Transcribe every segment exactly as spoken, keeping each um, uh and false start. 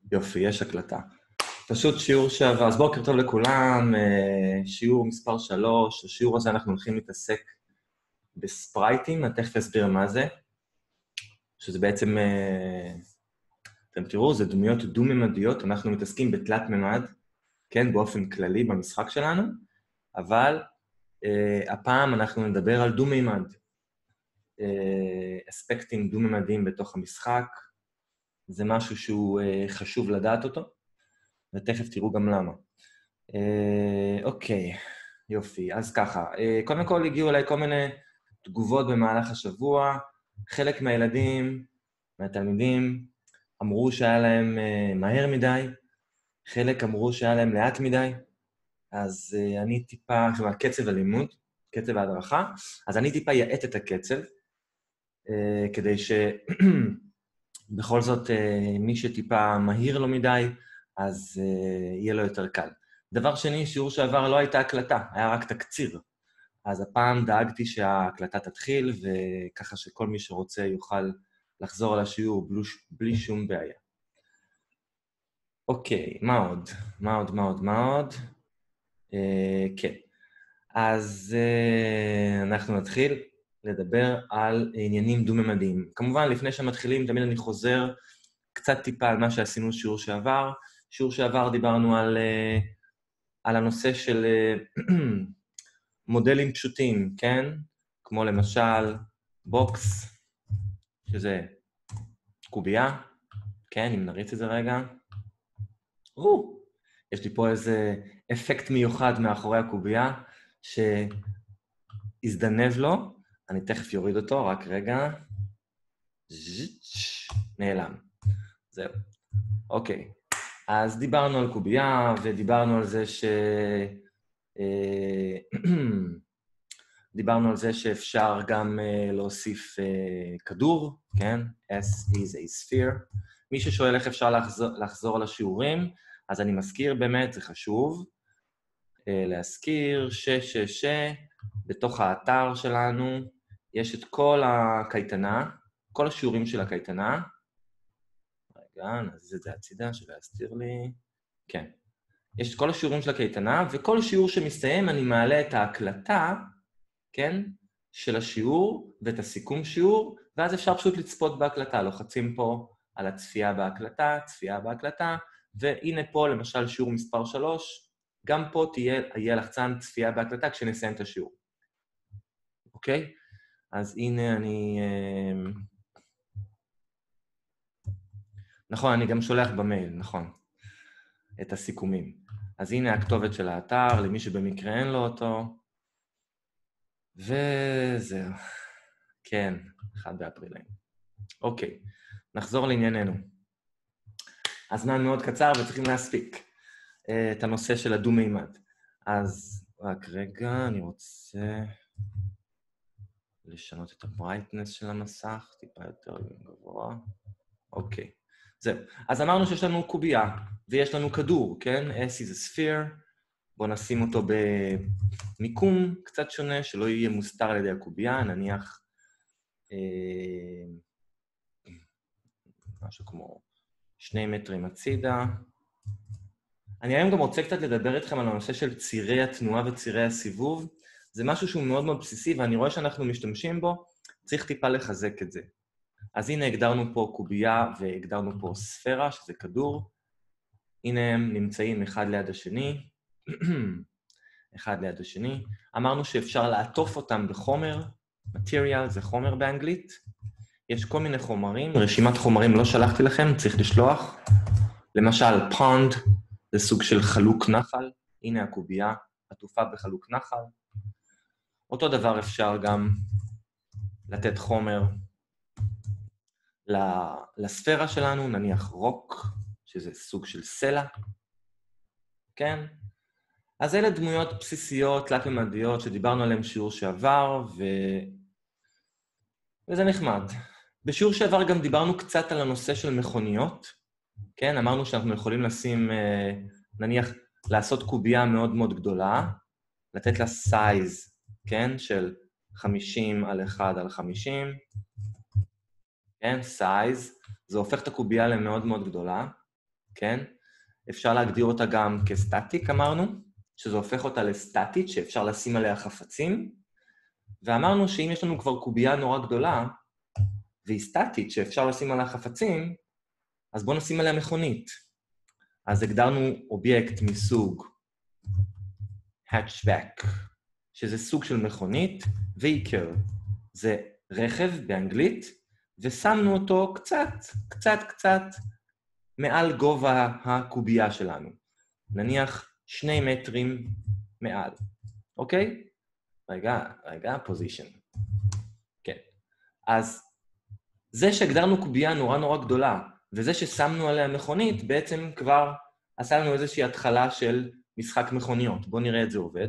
יופי, יש הקלטה. פשוט שיעור שעבר, אז בוקר טוב לכולם, שיעור מספר שלוש, השיעור הזה אנחנו הולכים להתעסק בספרייטים, אני תכף אסביר מה זה, שזה בעצם, אתם תראו, זה דמויות דו-ממדיות, אנחנו מתעסקים בתלת ממד, כן, באופן כללי במשחק שלנו, אבל הפעם אנחנו נדבר על דו-ממד, אספקטים דו-ממדיים בתוך המשחק, זה משהו שהוא חשוב לדעת אותו, ותכף תראו גם למה. אוקיי, יופי. אז ככה, קודם כל הגיעו אליי כל מיני תגובות במהלך השבוע, חלק מהילדים, מהתלמידים, אמרו שהיה להם מהר מדי, חלק אמרו שהיה להם לאט מדי, אז אני טיפה, זאת אומרת, קצב הלימוד, קצב ההדרכה, אז אני טיפה יעט את הקצב, כדי ש... בכל זאת, מי שטיפה מהיר לו מדי, אז יהיה לו יותר קל. דבר שני, שיעור שעבר לא הייתה הקלטה, היה רק תקציר. אז הפעם דאגתי שההקלטה תתחיל, וככה שכל מי שרוצה יוכל לחזור על השיעור בלי שום בעיה. אוקיי, מה עוד? מה עוד, מה עוד, מה עוד? אה, כן. אז אה, אנחנו נתחיל לדבר על עניינים דו-ממדיים. כמובן, לפני שמתחילים, תמיד אני חוזר קצת טיפה על מה שעשינו שיעור שעבר. שיעור שעבר דיברנו על, על הנושא של מודלים פשוטים, כן? כמו למשל בוקס, שזה קובייה, כן? אם נריץ את זה רגע. או, יש לי פה איזה אפקט מיוחד מאחורי הקובייה, שהזדנב לו. אני תכף יוריד אותו, רק רגע. נעלם. זהו. אוקיי. אז דיברנו על קובייה, ודיברנו על זה ש... דיברנו על זה שאפשר גם להוסיף כדור, כן? S is a sphere. מי ששואל איך אפשר לחזור, לחזור לשיעורים, אז אני מזכיר באמת, זה חשוב, להזכיר ש... ש... ש... בתוך האתר שלנו יש את כל הקייטנה, כל השיעורים של הקייטנה. רגע, נזיז את זה הצידה, שלא יסתיר לי. כן. יש את כל השיעורים של הקייטנה, וכל שיעור שמסתיים אני מעלה את ההקלטה, כן, של השיעור ואת הסיכום שיעור, ואז אפשר פשוט לצפות בהקלטה. לוחצים פה על הצפייה בהקלטה, צפייה בהקלטה, והנה פה למשל שיעור מספר שלוש, גם פה תהיה, יהיה לחצן צפייה בהקלטה כשנסיים את השיעור. אוקיי? אז הנה אני... נכון, אני גם שולח במייל, נכון, את הסיכומים. אז הנה הכתובת של האתר, למי שבמקרה אין לו אותו. וזהו. כן, אחד באפריל. אוקיי, נחזור לענייננו. הזמן מאוד קצר וצריכים להספיק את הנושא של הדו-מימד. אז רק רגע, אני רוצה... לשנות את הברייטנס של המסך, טיפה יותר גבוה. אוקיי, זהו. אז אמרנו שיש לנו קובייה, ויש לנו כדור, כן? S is a sphere. בואו נשים אותו במיקום קצת שונה, שלא יהיה מוסתר על ידי הקובייה, נניח אה, משהו כמו שני מטרים הצידה. אני היום גם רוצה קצת לדבר איתכם על הנושא של צירי התנועה וצירי הסיבוב, זה משהו שהוא מאוד מאוד בסיסי, ואני רואה שאנחנו משתמשים בו, צריך טיפה לחזק את זה. אז הנה הגדרנו פה קובייה, והגדרנו פה ספירה, שזה כדור. הנה הם נמצאים אחד ליד השני, אחד ליד השני. אמרנו שאפשר לעטוף אותם בחומר, material זה חומר באנגלית. יש כל מיני חומרים, רשימת חומרים לא שלחתי לכם, צריך לשלוח. למשל, pond, זה סוג של חלוק נחל. הנה הקובייה, עטופה בחלוק נחל. אותו דבר אפשר גם לתת חומר לספירה שלנו, נניח רוק, שזה סוג של סלע, כן? אז אלה דמויות בסיסיות, תלת-ממדיות, שדיברנו עליהן שיעור שעבר, ו... וזה נחמד. בשיעור שעבר גם דיברנו קצת על הנושא של מכוניות, כן? אמרנו שאנחנו יכולים לשים, נניח, לעשות קובייה מאוד מאוד גדולה, לתת לה סייז, כן? של חמישים על אחד על חמישים, כן? סייז. זה הופך את הקובייה למאוד מאוד גדולה. כן? אפשר להגדיר אותה גם כסטטיק, אמרנו, שזה הופך אותה לסטטית, שאפשר לשים עליה חפצים, ואמרנו שאם יש לנו כבר קובייה נורא גדולה, והיא סטטית, שאפשר לשים עליה חפצים, אז בואו נשים עליה מכונית. אז הגדרנו אובייקט מסוג hatchback, שזה סוג של מכונית, vehicle, זה רכב באנגלית, ושמנו אותו קצת, קצת, קצת, מעל גובה הקובייה שלנו. נניח שני מטרים מעל, אוקיי? רגע, רגע, פוזישן. כן. אז זה שהגדרנו קובייה נורא נורא גדולה, וזה ששמנו עליה מכונית, בעצם כבר עשה לנו איזושהי התחלה של משחק מכוניות. בואו נראה את זה עובד.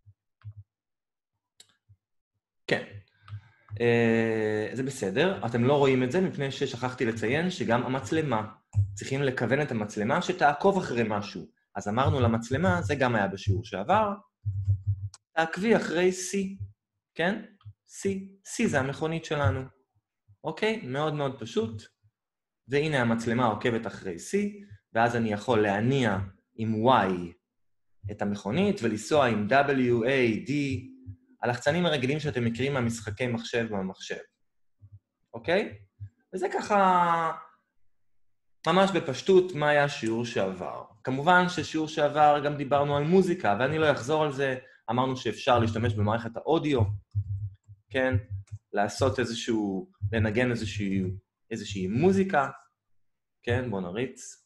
כן. Uh, זה בסדר. אתם לא רואים את זה מפני ששכחתי לציין שגם המצלמה. צריכים לכוון את המצלמה שתעקוב אחרי משהו. אז אמרנו למצלמה, זה גם היה בשיעור שעבר, תעקבי אחרי C, כן? C. C זה המכונית שלנו. אוקיי? מאוד מאוד פשוט. והנה המצלמה עוקבת אחרי C, ואז אני יכול להניע עם Y את המכונית ולנסוע עם W, A, D, הלחצנים הרגילים שאתם מכירים מהמשחקי מחשב במחשב. אוקיי? וזה ככה ממש בפשטות מה היה השיעור שעבר. כמובן ששיעור שעבר גם דיברנו על מוזיקה, ואני לא אחזור על זה. אמרנו שאפשר להשתמש במערכת האודיו, כן? לעשות איזשהו, לנגן איזושהי, איזושהי מוזיקה, כן? בואו נריץ.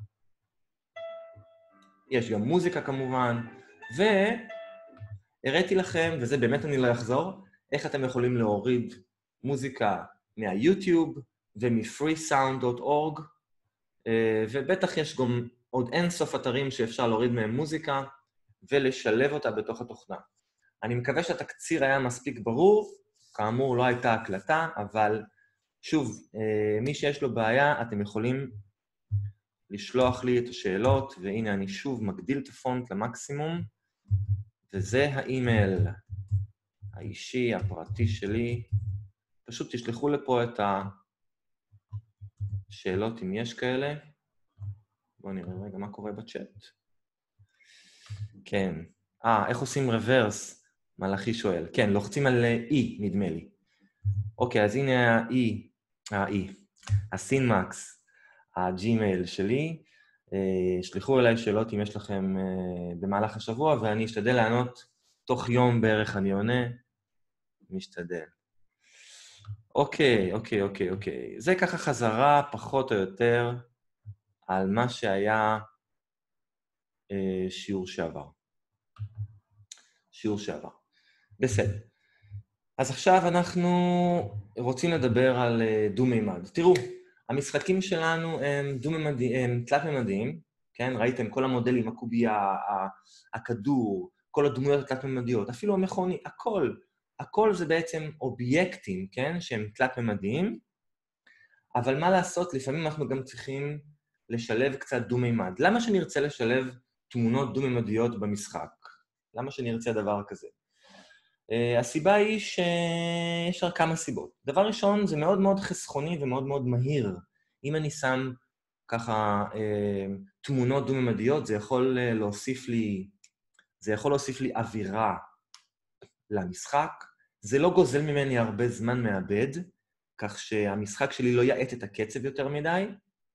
יש גם מוזיקה כמובן, והראיתי לכם, וזה באמת אני לא אחזור, איך אתם יכולים להוריד מוזיקה מהיוטיוב ומ-free sound dot org, ובטח יש גם עוד אין סוף אתרים שאפשר להוריד מהם מוזיקה ולשלב אותה בתוך התוכנה. אני מקווה שהתקציר היה מספיק ברור, כאמור לא הייתה הקלטה, אבל שוב, מי שיש לו בעיה, אתם יכולים לשלוח לי את השאלות, והנה אני שוב מגדיל את הפונט למקסימום, וזה האימייל האישי, הפרטי שלי. פשוט תשלחו לפה את השאלות אם יש כאלה. בואו נראה רגע מה קורה בצ'אט. כן. אה, איך עושים רוורס? מלאכי שואל. כן, לוחצים על E, נדמה לי. אוקיי, אז הנה ה-E, ה-E, הסינמקס, הג'ימייל שלי. שלחו אליי שאלות אם יש לכם במהלך השבוע, ואני אשתדל לענות תוך יום בערך אני עונה. משתדל. אוקיי, אוקיי, אוקיי, אוקיי. זה ככה חזרה פחות או יותר על מה שהיה אה, שיעור שעבר. שיעור שעבר. בסדר. אז עכשיו אנחנו רוצים לדבר על אה, דו-מימד. תראו, המשחקים שלנו הם דו-ממדיים, הם תלת-ממדיים, כן? ראיתם כל המודלים, הקובייה, הכדור, כל הדמויות התלת-ממדיות, אפילו המכוני, הכל. הכל זה בעצם אובייקטים, כן? שהם תלת-ממדיים, אבל מה לעשות? לפעמים אנחנו גם צריכים לשלב קצת דו-מימד. למה שנרצה לשלב תמונות דו-ממדיות במשחק? למה שנרצה דבר כזה? Uh, הסיבה היא שיש כמה סיבות. דבר ראשון, זה מאוד מאוד חסכוני ומאוד מאוד מהיר. אם אני שם ככה uh, תמונות דו-ממדיות, זה יכול uh, להוסיף לי, זה יכול להוסיף לי אווירה למשחק. זה לא גוזל ממני הרבה זמן מעבד, כך שהמשחק שלי לא יעט את הקצב יותר מדי.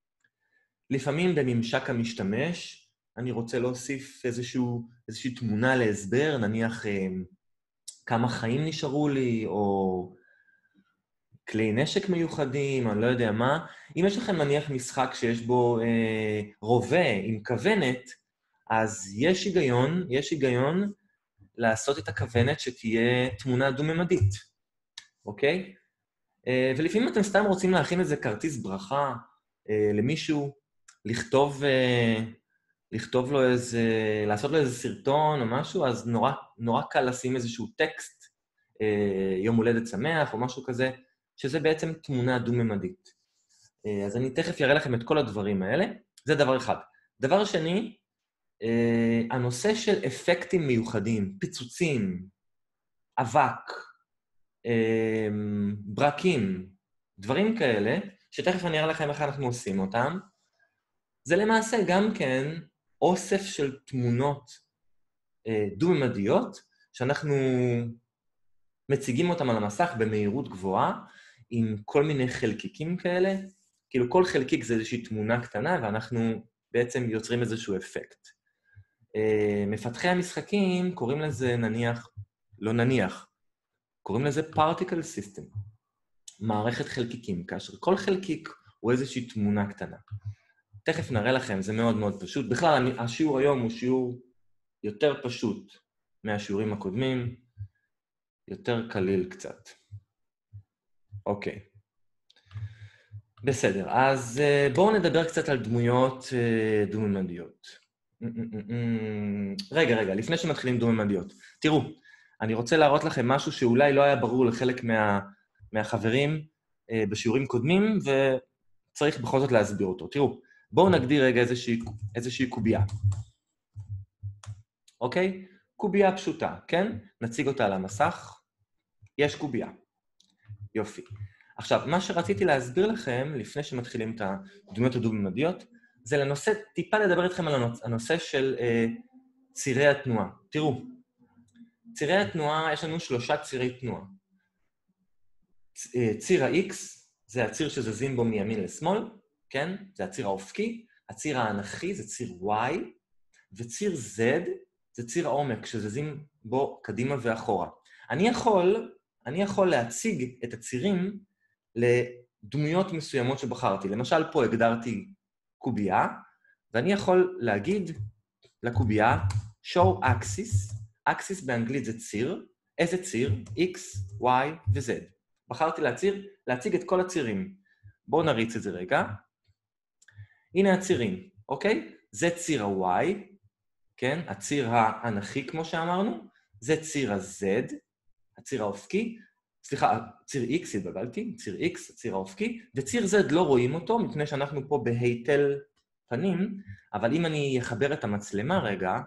לפעמים בממשק המשתמש, אני רוצה להוסיף איזשהו, איזושהי תמונה להסבר, נניח כמה חיים נשארו לי, או כלי נשק מיוחדים, אני לא יודע מה. אם יש לכם נניח משחק שיש בו אה, רובה עם כוונת, אז יש היגיון, יש היגיון לעשות את הכוונת שתהיה תמונה דו-ממדית, אוקיי? אה, ולפעמים אתם סתם רוצים להכין איזה כרטיס ברכה אה, למישהו, לכתוב, אה, לכתוב לו איזה, לעשות לו איזה סרטון או משהו, אז נורא, נורא קל לשים איזשהו טקסט, אה, יום הולדת שמח או משהו כזה, שזה בעצם תמונה דו-ממדית. אה, אז אני תכף אראה לכם את כל הדברים האלה. זה דבר אחד. דבר שני, אה, הנושא של אפקטים מיוחדים, פיצוצים, אבק, אה, ברקים, דברים כאלה, שתכף אני אראה לכם איך אנחנו עושים אותם, זה למעשה גם כן אוסף של תמונות דו-ממדיות, שאנחנו מציגים אותם על המסך במהירות גבוהה, עם כל מיני חלקיקים כאלה. כאילו כל חלקיק זה איזושהי תמונה קטנה, ואנחנו בעצם יוצרים איזשהו אפקט. מפתחי המשחקים קוראים לזה נניח, לא נניח, קוראים לזה particle system, מערכת חלקיקים, כאשר כל חלקיק הוא איזושהי תמונה קטנה. תכף נראה לכם, זה מאוד מאוד פשוט. בכלל, השיעור היום הוא שיעור יותר פשוט מהשיעורים הקודמים, יותר קליל קצת. אוקיי. בסדר, אז בואו נדבר קצת על דמויות דו-ממדיות. רגע, רגע, לפני שמתחילים דו-ממדיות. תראו, אני רוצה להראות לכם משהו שאולי לא היה ברור לחלק מה, מהחברים בשיעורים קודמים, וצריך בכל זאת להסביר אותו. תראו, בואו נגדיר רגע איזושהי, איזושהי קובייה. אוקיי? קובייה פשוטה, כן? נציג אותה על המסך. יש קובייה. יופי. עכשיו, מה שרציתי להסביר לכם, לפני שמתחילים את הדמויות הדו-ממדיות, זה לנושא, טיפה לדבר איתכם על הנושא של אה, צירי התנועה. תראו, צירי התנועה, יש לנו שלושה צירי תנועה. ציר ה-X, זה הציר שזזים בו מימין לשמאל, כן? זה הציר האופקי. הציר האנכי זה ציר Y, וציר Z זה ציר העומק, שזזים בו קדימה ואחורה. אני יכול, אני יכול להציג את הצירים לדמויות מסוימות שבחרתי. למשל, פה הגדרתי קובייה, ואני יכול להגיד לקובייה, show axis, axis באנגלית זה ציר, איזה ציר? X, Y ו-Z. בחרתי להציר, להציג את כל הצירים. בואו נריץ את זה רגע. הנה הצירים, אוקיי? זה ציר ה-Y, כן? הציר האנכי, כמו שאמרנו, זה ציר ה-Z, הציר האופקי, סליחה, ציר X, התבלבלתי, ציר X, הציר האופקי, וציר Z לא רואים אותו, מפני שאנחנו פה בהיטל פנים, אבל אם אני אחבר את המצלמה רגע,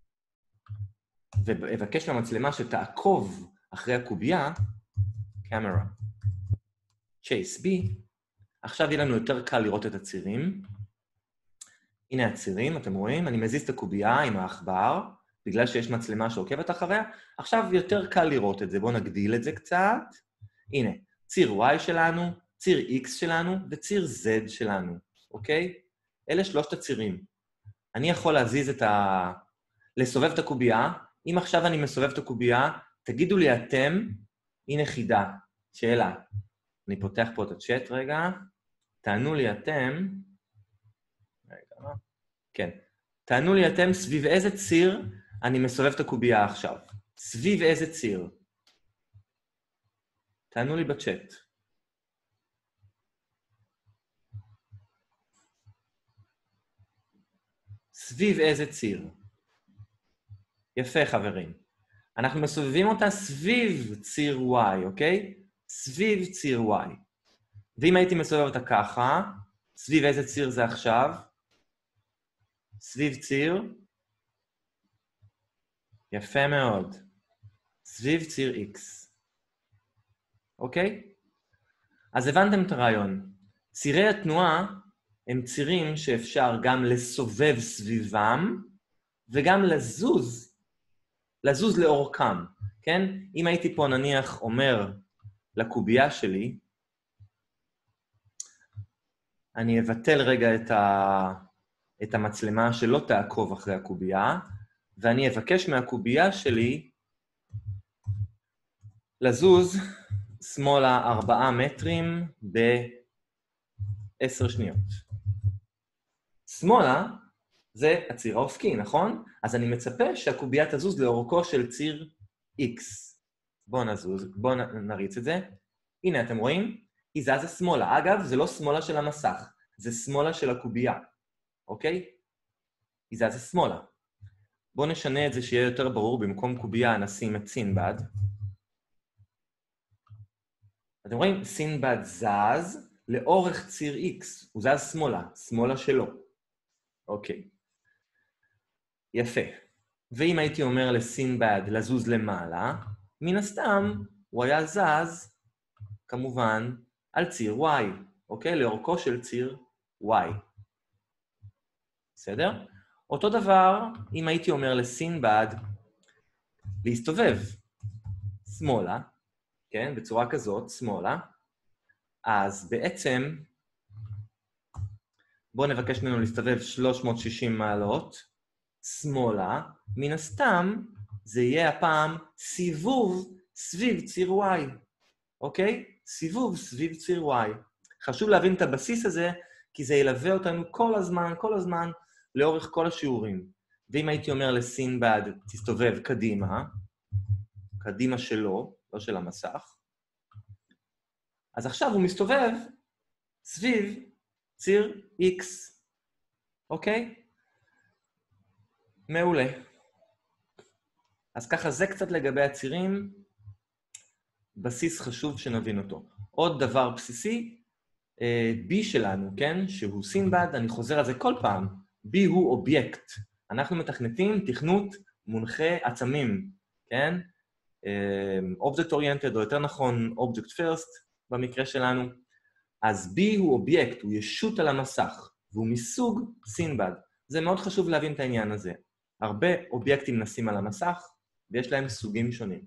ואבקש מהמצלמה שתעקוב אחרי הקובייה, camera, chase B, עכשיו יהיה לנו יותר קל לראות את הצירים. הנה הצירים, אתם רואים? אני מזיז את הקובייה עם העכבר, בגלל שיש מצלמה שעוקבת אחריה. עכשיו יותר קל לראות את זה, בואו נגדיל את זה קצת. הנה, ציר Y שלנו, ציר X שלנו וציר Z שלנו, אוקיי? אלה שלושת הצירים. אני יכול להזיז את ה... לסובב את הקובייה. אם עכשיו אני מסובב את הקובייה, תגידו לי אתם, הנה חידה, שאלה. אני פותח פה את הצ'אט רגע, תענו לי אתם, רגע, כן, תענו לי אתם סביב איזה ציר אני מסובב את הקובייה עכשיו. סביב איזה ציר? תענו לי בצ'אט. סביב איזה ציר? יפה, חברים. אנחנו מסובבים אותה סביב ציר Y, אוקיי? סביב ציר Y. ואם הייתי מסובב אותה ככה, סביב איזה ציר זה עכשיו? סביב ציר? יפה מאוד. סביב ציר X. אוקיי? אז הבנתם את הרעיון. צירי התנועה הם צירים שאפשר גם לסובב סביבם, וגם לזוז, לזוז לאורכם, כן? אם הייתי פה נניח אומר לקובייה שלי, אני אבטל רגע את, ה... את המצלמה שלא תעקוב אחרי הקובייה, ואני אבקש מהקובייה שלי לזוז שמאלה ארבעה מטרים בעשר שניות. שמאלה זה הציר האופקי, נכון? אז אני מצפה שהקובייה תזוז לאורכו של ציר X. בואו נזוז, בואו נריץ את זה. הנה, אתם רואים? היא זזה שמאלה. אגב, זה לא שמאלה של המסך, זה שמאלה של הקובייה. אוקיי? היא זזה שמאלה. בואו נשנה את זה שיהיה יותר ברור, במקום קובייה נשים את סינבד. אתם רואים? סינבד זז לאורך ציר X. הוא זז שמאלה, שמאלה שלו. אוקיי. יפה. ואם הייתי אומר לסינבד לזוז למעלה, מן הסתם הוא היה זז, כמובן, על ציר Y, אוקיי? לאורכו של ציר Y. בסדר? אותו דבר, אם הייתי אומר לסינבד, להסתובב שמאלה, כן? בצורה כזאת, שמאלה, אז בעצם, בואו נבקש ממנו להסתובב שלוש מאות ושישים מעלות, שמאלה, מן הסתם, זה יהיה הפעם סיבוב סביב ציר Y, אוקיי? סיבוב סביב ציר Y. חשוב להבין את הבסיס הזה, כי זה ילווה אותנו כל הזמן, כל הזמן, לאורך כל השיעורים. ואם הייתי אומר לסינבד, תסתובב קדימה, קדימה שלו, לא של המסך, אז עכשיו הוא מסתובב סביב ציר X, אוקיי? מעולה. אז ככה זה קצת לגבי הצירים, בסיס חשוב שנבין אותו. עוד דבר בסיסי, B שלנו, כן? שהוא סינבד, אני חוזר על זה כל פעם. B הוא אובייקט. אנחנו מתכנתים תכנות מונחה עצמים, כן? Object Oriented, או יותר נכון, Object First, במקרה שלנו. אז B הוא אובייקט, הוא ישות על המסך, והוא מסוג סינבד. זה מאוד חשוב להבין את העניין הזה. הרבה אובייקטים נשים על המסך, ויש להם סוגים שונים.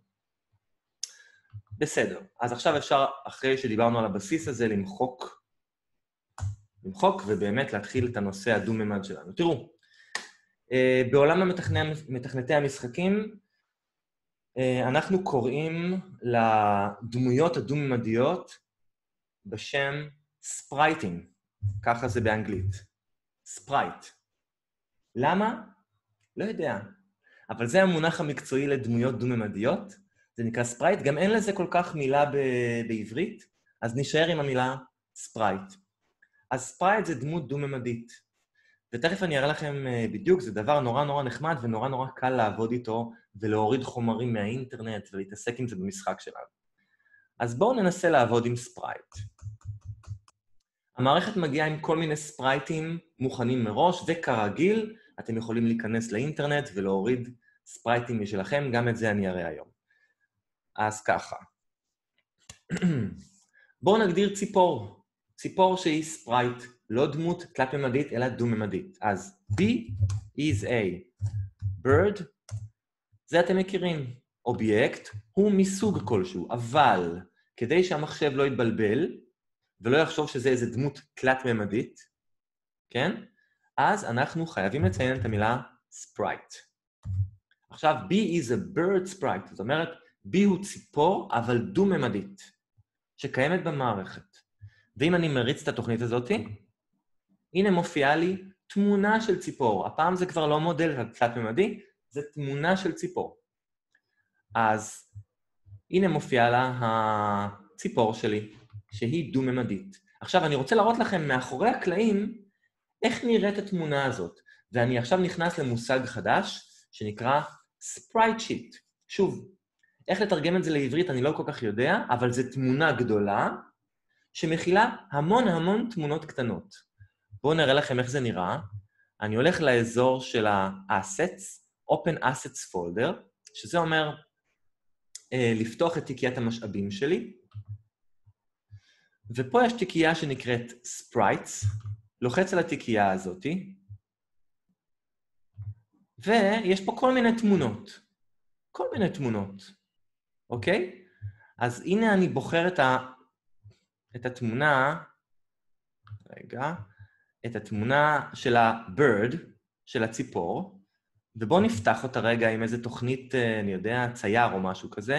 בסדר, אז עכשיו אפשר, אחרי שדיברנו על הבסיס הזה, למחוק, למחוק ובאמת להתחיל את הנושא הדו-ממד שלנו. תראו, בעולם המתכנתי המשחקים, אנחנו קוראים לדמויות הדו-ממדיות בשם ספרייטינג, ככה זה באנגלית, ספרייט. למה? לא יודע, אבל זה המונח המקצועי לדמויות דו-ממדיות, זה נקרא ספרייט, גם אין לזה כל כך מילה ב- בעברית, אז נשאר עם המילה ספרייט. אז ספרייט זה דמות דו-ממדית, ותכף אני אראה לכם בדיוק, זה דבר נורא נורא נחמד ונורא נורא קל לעבוד איתו, ולהוריד חומרים מהאינטרנט ולהתעסק עם זה במשחק שלנו. אז בואו ננסה לעבוד עם ספרייט. המערכת מגיעה עם כל מיני ספרייטים מוכנים מראש, וכרגיל אתם יכולים להיכנס לאינטרנט ולהוריד ספרייטים משלכם, גם את זה אני אראה היום. אז ככה. בואו נגדיר ציפור. ציפור שהיא ספרייט, לא דמות תלת-ממדית, אלא דו-ממדית. אז B is a bird, זה אתם מכירים. אובייקט הוא מסוג כלשהו, אבל כדי שהמחשב לא יתבלבל, ולא יחשוב שזה איזה דמות תלת-ממדית, כן? אז אנחנו חייבים לציין את המילה sprite. עכשיו, B is a bird sprite, זאת אומרת, B הוא ציפור, אבל דו-ממדית, שקיימת במערכת. ואם אני מריץ את התוכנית הזאת, הנה מופיעה לי תמונה של ציפור. הפעם זה כבר לא מודל תלת-ממדי, זה תמונה של ציפור. אז הנה מופיעה לה הציפור שלי, שהיא דו-ממדית. עכשיו, אני רוצה להראות לכם מאחורי הקלעים, איך נראית התמונה הזאת. ואני עכשיו נכנס למושג חדש, שנקרא sprite sheet. שוב, איך לתרגם את זה לעברית אני לא כל כך יודע, אבל זו תמונה גדולה, שמכילה המון המון תמונות קטנות. בואו נראה לכם איך זה נראה. אני הולך לאזור של ה-assets, open assets folder, שזה אומר אה, לפתוח את תיקיית המשאבים שלי, ופה יש תיקייה שנקראת sprites, לוחץ על התיקייה הזאת, ויש פה כל מיני תמונות. כל מיני תמונות. אוקיי? אז הנה אני בוחר את, ה... את התמונה, רגע, את התמונה של ה-bird, של הציפור, ובואו נפתח אותה רגע עם איזה תוכנית, אני יודע, צייר או משהו כזה.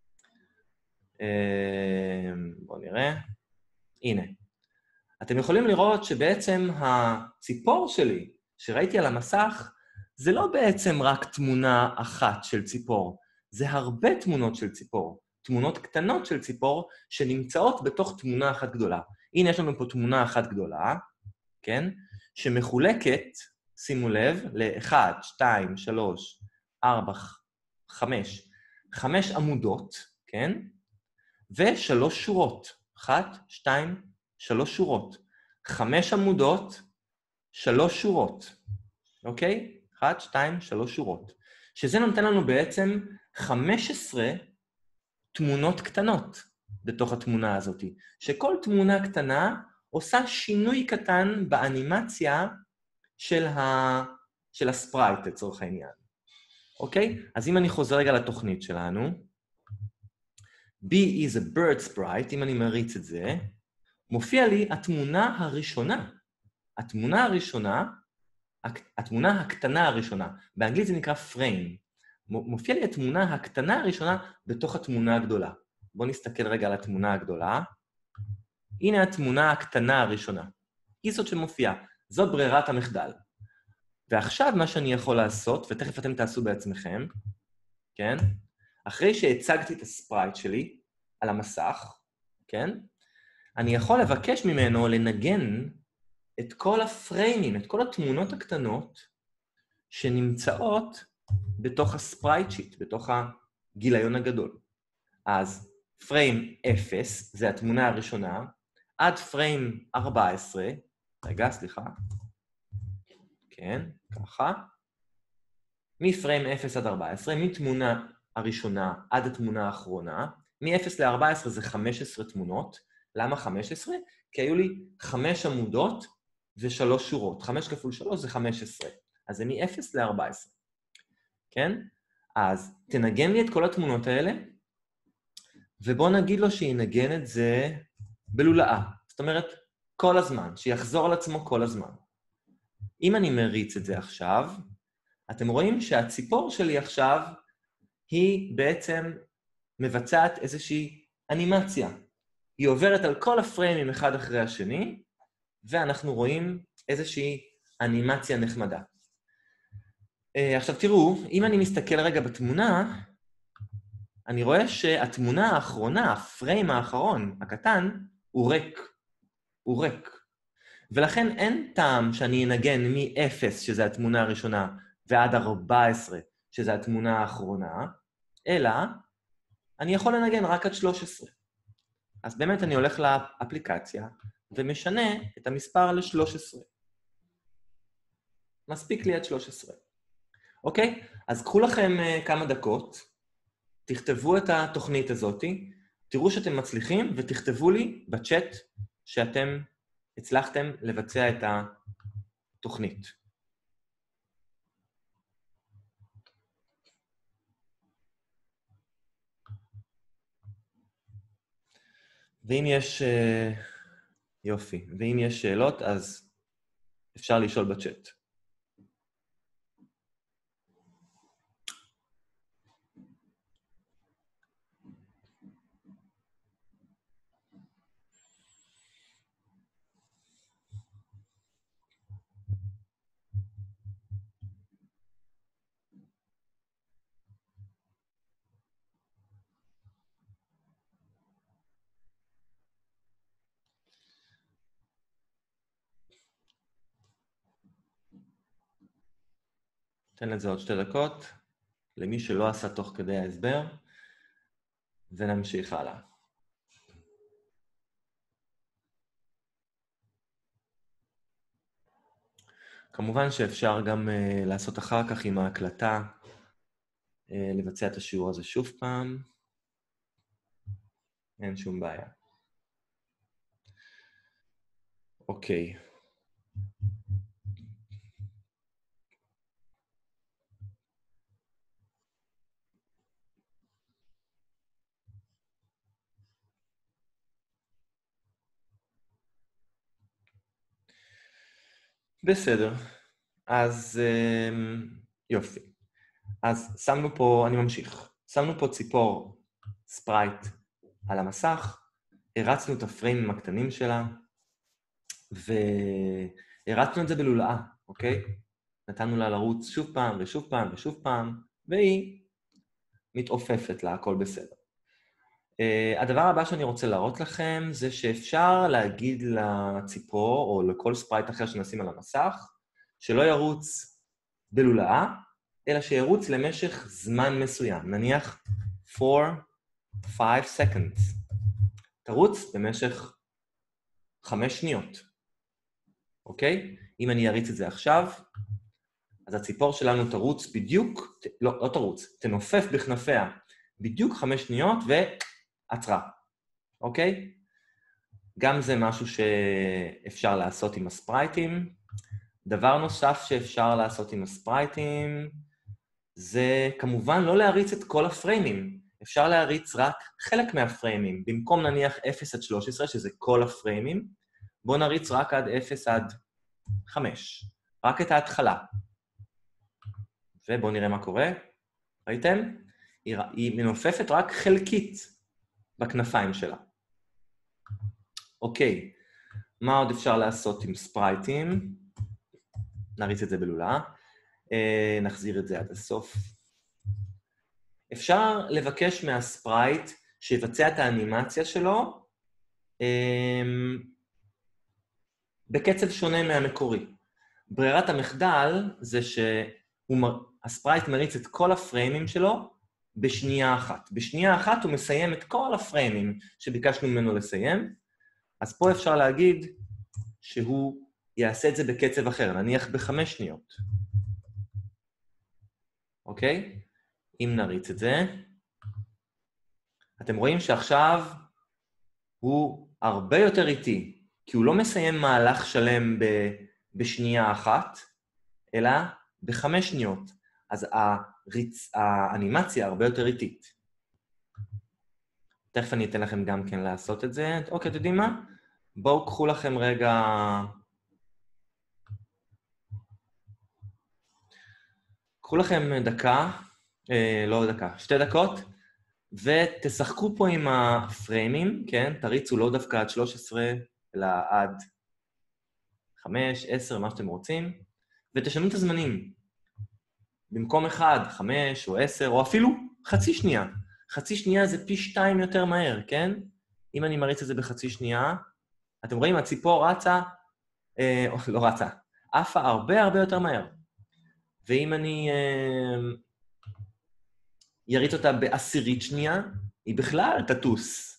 בואו נראה. הנה. אתם יכולים לראות שבעצם הציפור שלי, שראיתי על המסך, זה לא בעצם רק תמונה אחת של ציפור, זה הרבה תמונות של ציפור, תמונות קטנות של ציפור שנמצאות בתוך תמונה אחת גדולה. הנה יש לנו פה תמונה אחת גדולה, כן? שמחולקת, שימו לב, ל-אחת, שתיים, שלוש, ארבע, חמש, חמש עמודות, כן? ושלוש שורות. אחת, שתיים, שלוש שורות. חמש עמודות, שלוש שורות. אוקיי? אחת, שתיים, שלוש שורות. שזה נותן לנו בעצם חמש עשרה תמונות קטנות בתוך התמונה הזאת. שכל תמונה קטנה עושה שינוי קטן באנימציה של, ה... של הספרייט לצורך העניין. אוקיי? אז אם אני חוזר רגע לתוכנית שלנו, B is a bird sprite, אם אני מריץ את זה, מופיע לי התמונה הראשונה. התמונה הראשונה, התמונה הקטנה הראשונה, באנגלית זה נקרא frame. מופיע לי התמונה הקטנה הראשונה בתוך התמונה הגדולה. בואו נסתכל רגע על התמונה הגדולה. הנה התמונה הקטנה הראשונה. היא זאת שמופיעה. זאת ברירת המחדל. ועכשיו מה שאני יכול לעשות, ותכף אתם תעשו בעצמכם, כן? אחרי שהצגתי את הספרייט שלי על המסך, כן? אני יכול לבקש ממנו לנגן את כל הפריימים, את כל התמונות הקטנות שנמצאות בתוך הספרייט שיט, בתוך הגיליון הגדול. אז פריים אפס, זה התמונה הראשונה, עד פריים ארבע עשרה, רגע, סליחה, כן, ככה, מפריים אפס עד ארבע עשרה, מתמונה הראשונה עד התמונה האחרונה, מ-אפס ל-ארבע עשרה זה חמש עשרה תמונות. למה חמש עשרה? כי היו לי חמש עמודות ושלוש שורות. חמש כפול שלוש זה חמש עשרה. אז זה מ-אפס ל-ארבע עשרה. כן? אז תנגן לי את כל התמונות האלה, ובוא נגיד לו שינגן את זה בלולאה. זאת אומרת, כל הזמן, שיחזור על עצמו כל הזמן. אם אני מריץ את זה עכשיו, אתם רואים שהציפור שלי עכשיו היא בעצם מבצעת איזושהי אנימציה. היא עוברת על כל הפריימים אחד אחרי השני, ואנחנו רואים איזושהי אנימציה נחמדה. עכשיו תראו, אם אני מסתכל רגע בתמונה, אני רואה שהתמונה האחרונה, הפריים האחרון, הקטן, הוא ריק. הוא ריק. ולכן אין טעם שאני אנגן מ-אפס, שזה התמונה הראשונה, ועד ארבע עשרה, שזה התמונה האחרונה, אלא אני יכול לנגן רק עד שלוש עשרה. אז באמת אני הולך לאפליקציה, ומשנה את המספר ל-שלוש עשרה. מספיק לי עד שלוש עשרה. אוקיי? אז קחו לכם uh, כמה דקות, תכתבו את התוכנית הזאת, תראו שאתם מצליחים, ותכתבו לי בצ'אט שאתם הצלחתם לבצע את התוכנית. ואם יש... Uh, יופי. ואם יש שאלות, אז אפשר לשאול בצ'אט. תן לזה עוד שתי דקות, למי שלא עשה תוך כדי ההסבר, ונמשיך הלאה. כמובן שאפשר גם uh, לעשות אחר כך עם ההקלטה, uh, לבצע את השיעור הזה שוב פעם. אין שום בעיה. אוקיי. בסדר. אז יופי. אז שמנו פה, אני ממשיך. שמנו פה ציפור ספרייט על המסך, הרצנו את הפריימים הקטנים שלה, והרצנו את זה בלולאה, אוקיי? נתנו לה לרוץ שוב פעם ושוב פעם ושוב פעם, והיא מתעופפת לה, הכל בסדר. Uh, הדבר הבא שאני רוצה להראות לכם זה שאפשר להגיד לציפור או לכל ספרייט אחר שנשים על המסך שלא ירוץ בלולאה, אלא שירוץ למשך זמן מסוים, נניח four, five seconds. תרוץ במשך חמש שניות. אוקיי? אם אני אריץ את זה עכשיו, אז הציפור שלנו תרוץ בדיוק, לא, לא תרוץ, תנופף בכנפיה בדיוק חמש שניות ו... עצרה, אוקיי? גם זה משהו שאפשר לעשות עם הספרייטים, דבר נוסף שאפשר לעשות עם הספרייטים, זה כמובן לא להריץ את כל הפריימים. אפשר להריץ רק חלק מהפריימים. במקום נניח אפס עד שלוש עשרה, שזה כל הפריימים, בואו נריץ רק עד אפס עד חמש. רק את ההתחלה. ובואו נראה מה קורה. ראיתם? היא, היא מנופפת רק חלקית בכנפיים שלה. אוקיי, מה עוד אפשר לעשות עם ספרייטים? נריץ את זה בלולה. אה, נחזיר את זה עד הסוף. אפשר לבקש מהספרייט שיבצע את האנימציה שלו אה, בקצב שונה מהמקורי. ברירת המחדל זה שהספרייט מריץ את כל הפריימים שלו בשנייה אחת. בשנייה אחת הוא מסיים את כל הפריימים שביקשנו ממנו לסיים, אז פה אפשר להגיד שהוא יעשה את זה בקצב אחר, נניח בחמש שניות. אוקיי? אם נריץ את זה, אתם רואים שעכשיו הוא הרבה יותר איטי, כי הוא לא מסיים מהלך שלם בשנייה אחת, אלא בחמש שניות. אז הריצ... האנימציה הרבה יותר איטית. תכף אני אתן לכם גם כן לעשות את זה. אוקיי, אתם יודעים מה? בואו קחו לכם רגע... קחו לכם דקה, אה, לא דקה, שתי דקות, ותשחקו פה עם הפריימים, כן? תריצו לא דווקא עד שלוש עשרה, אלא עד חמש, עשר, מה שאתם רוצים, ותשנו את הזמנים. במקום אחד, חמש או עשר, או אפילו חצי שנייה. חצי שנייה זה פי שתיים יותר מהר, כן? אם אני מריץ את זה בחצי שנייה, אתם רואים, הציפור רצה, אה, לא רצה, עפה הרבה הרבה יותר מהר. ואם אני אה, יריץ אותה בעשירית שנייה, היא בכלל תטוס.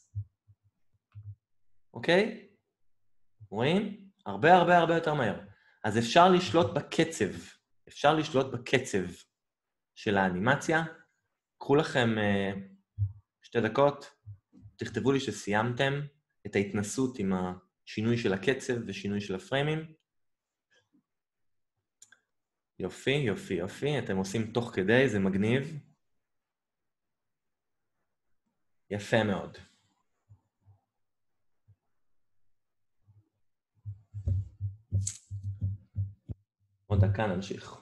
אוקיי? רואים? הרבה הרבה הרבה יותר מהר. אז אפשר לשלוט בקצב, אפשר לשלוט בקצב של האנימציה. קחו לכם אה, שתי דקות, תכתבו לי שסיימתם את ההתנסות עם השינוי של הקצב ושינוי של הפריימים. יופי, יופי, יופי. אתם עושים תוך כדי, זה מגניב. יפה מאוד. עוד דקה נמשיך.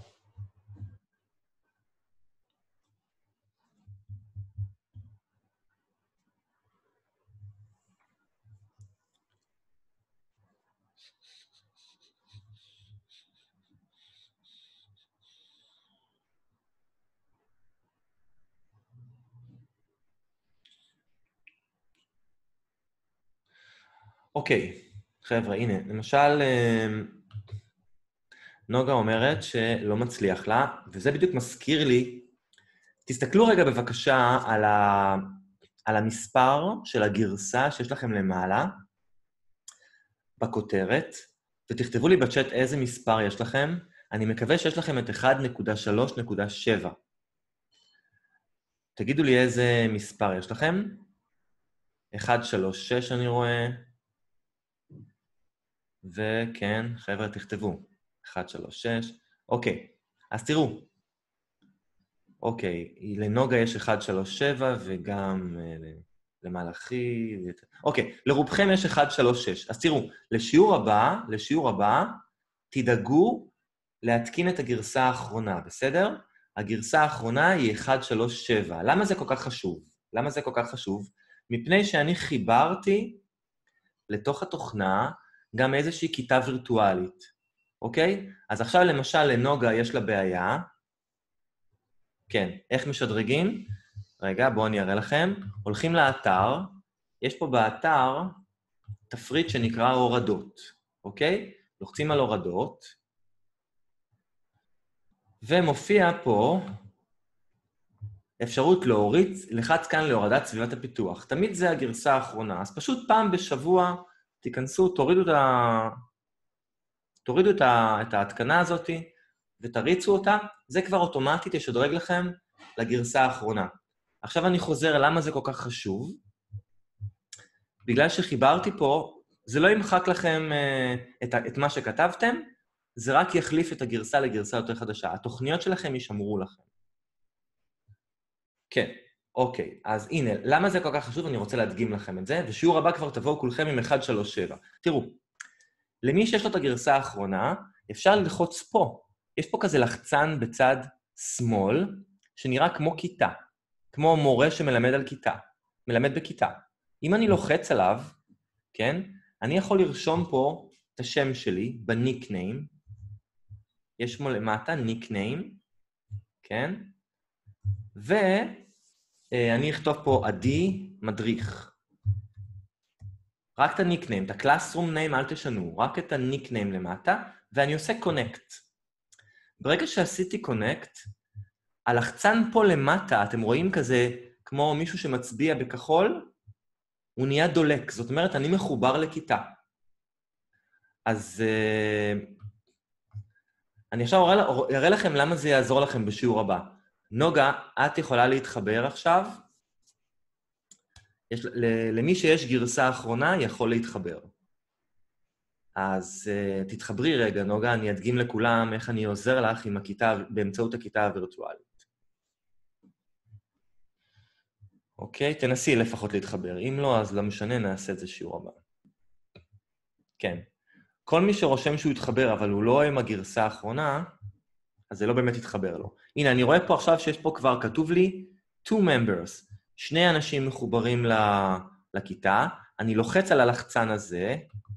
אוקיי, חבר'ה, הנה, למשל, נוגה אומרת שלא מצליח לה, וזה בדיוק מזכיר לי, תסתכלו רגע בבקשה על, ה... על המספר של הגרסה שיש לכם למעלה, בכותרת, ותכתבו לי בצ'אט איזה מספר יש לכם, אני מקווה שיש לכם את אחד נקודה שלוש נקודה שבע. תגידו לי איזה מספר יש לכם. אחת שלוש שש אני רואה. וכן, חבר'ה, תכתבו. אחת שלוש שש. אוקיי, אז תראו. אוקיי, לנוגה יש אחת שלוש שבע וגם למלאכי. אוקיי, לרובכם יש אחת שלוש שש. אז תראו, לשיעור הבא, לשיעור הבא, תדאגו להתקין את הגרסה האחרונה, בסדר? הגרסה האחרונה היא אחת שלוש שבע. למה זה כל כך חשוב? למה זה כל כך חשוב? מפני שאני חיברתי לתוך התוכנה גם איזושהי כיתה וירטואלית, אוקיי? אז עכשיו למשל לנוגה יש לה בעיה. כן, איך משדרגים? רגע, בואו אני אראה לכם. הולכים לאתר, יש פה באתר תפריט שנקרא הורדות, אוקיי? לוחצים על הורדות, ומופיע פה אפשרות להוריד, לחץ כאן להורדת סביבת הפיתוח. תמיד זה הגרסה האחרונה, אז פשוט פעם בשבוע תיכנסו, תורידו את, ה... תורידו את, ה... את ההתקנה הזאת ותריצו אותה, זה כבר אוטומטית ישדרג לכם לגרסה האחרונה. עכשיו אני חוזר, למה זה כל כך חשוב? בגלל שחיברתי פה, זה לא ימחק לכם uh, את, את מה שכתבתם, זה רק יחליף את הגרסה לגרסה יותר חדשה. התוכניות שלכם יישמרו לכם. כן, אוקיי. אז הנה, למה זה כל כך חשוב? אני רוצה להדגים לכם את זה, ושיעור הבא כבר תבואו כולכם עם אחת שלוש שבע. תראו, למי שיש לו את הגרסה האחרונה, אפשר ללחוץ פה. יש פה כזה לחצן בצד שמאל, שנראה כמו כיתה, כמו מורה שמלמד על כיתה, מלמד בכיתה. אם אני לוחץ עליו, כן, אני יכול לרשום פה את השם שלי בניקניים, יש פה למטה ניקניים, כן, ואני אכתוב פה עדי מדריך. רק את הניקניים, את הקלאסרום ניים אל תשנו, רק את הניקניים למטה, ואני עושה קונקט. ברגע שעשיתי קונקט, הלחצן פה למטה, אתם רואים כזה, כמו מישהו שמצביע בכחול, הוא נהיה דולק, זאת אומרת, אני מחובר לכיתה. אז uh, אני עכשיו אראה לכם למה זה יעזור לכם בשיעור הבא. נוגה, את יכולה להתחבר עכשיו. יש, למי שיש גרסה האחרונה, יכול להתחבר. אז uh, תתחברי רגע, נוגה, אני אדגים לכולם איך אני עוזר לך עם הכיתה, באמצעות הכיתה הווירטואלית. אוקיי? תנסי לפחות להתחבר. אם לא, אז לא משנה, נעשה את זה שיעור הבא. כן. כל מי שרושם שהוא יתחבר, אבל הוא לא עם הגרסה האחרונה, אז זה לא באמת יתחבר לו. הנה, אני רואה פה עכשיו שיש פה כבר כתוב לי two members. שני אנשים מחוברים לכיתה. אני לוחץ על הלחצן הזה.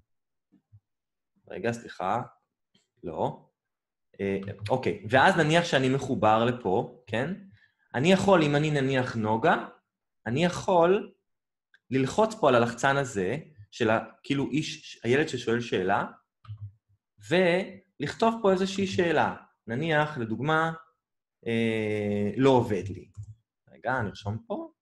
רגע, סליחה. לא. אוקיי, ואז נניח שאני מחובר לפה, כן? אני יכול, אם אני נניח נוגה, אני יכול ללחוץ פה על הלחצן הזה, של כאילו איש, הילד ששואל שאלה, ולכתוב פה איזושהי שאלה. נניח, לדוגמה, אה, לא עובד לי. רגע, נרשום פה.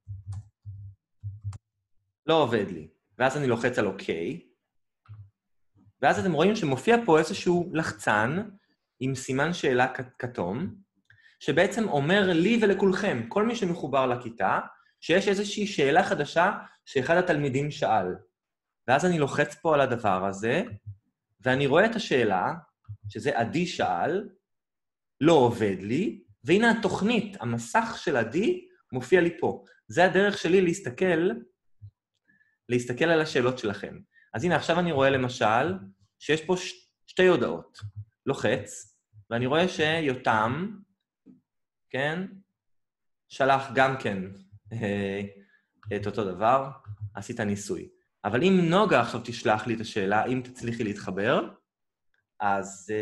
לא עובד לי. ואז אני לוחץ על אוקיי. ואז אתם רואים שמופיע פה איזשהו לחצן, עם סימן שאלה כתום, שבעצם אומר לי ולכולכם, כל מי שמחובר לכיתה, שיש איזושהי שאלה חדשה שאחד התלמידים שאל. ואז אני לוחץ פה על הדבר הזה, ואני רואה את השאלה, שזה עדי שאל, לא עובד לי, והנה התוכנית, המסך של עדי, מופיע לי פה. זה הדרך שלי להסתכל, להסתכל על השאלות שלכם. אז הנה, עכשיו אני רואה למשל, שיש פה ש... שתי הודעות. לוחץ, ואני רואה שיותם, כן, שלח גם כן את אותו דבר, עשית ניסוי. אבל אם נוגה עכשיו תשלח לי את השאלה, אם תצליחי להתחבר, אז,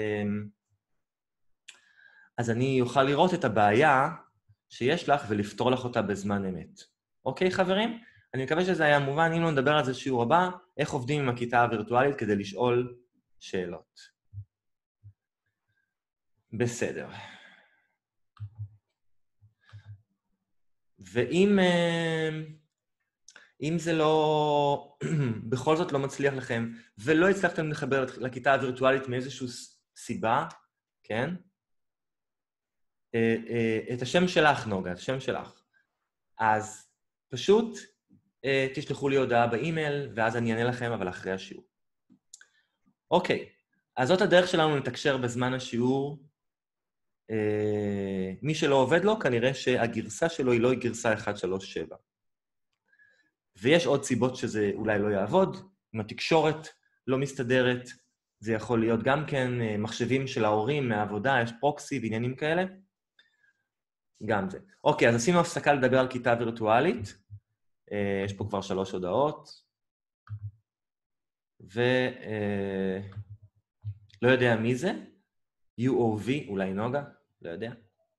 אז אני אוכל לראות את הבעיה שיש לך ולפתור לך אותה בזמן אמת. אוקיי, חברים? אני מקווה שזה היה מובן, אם לא נדבר על זה שיעור הבא, איך עובדים עם הכיתה הווירטואלית כדי לשאול שאלות. בסדר. ואם אם זה לא, בכל זאת לא מצליח לכם, ולא הצלחתם לחבר לכיתה הווירטואלית מאיזושהי סיבה, כן? את השם שלך, נוגה, את השם שלך. אז פשוט תשלחו לי הודעה באימייל, ואז אני אענה לכם, אבל אחרי השיעור. אוקיי, אז זאת הדרך שלנו לתקשר בזמן השיעור. מי שלא עובד לו, כנראה שהגרסה שלו היא לא גרסה אחת שלוש שבע. ויש עוד סיבות שזה אולי לא יעבוד, אם התקשורת לא מסתדרת, זה יכול להיות גם כן מחשבים של ההורים מהעבודה, יש פרוקסי ועניינים כאלה. גם זה. אוקיי, אז עשינו הפסקה לדבר על כיתה וירטואלית. יש פה כבר שלוש הודעות. ו... לא יודע מי זה. יו או וי, אולי נוגה, לא יודע.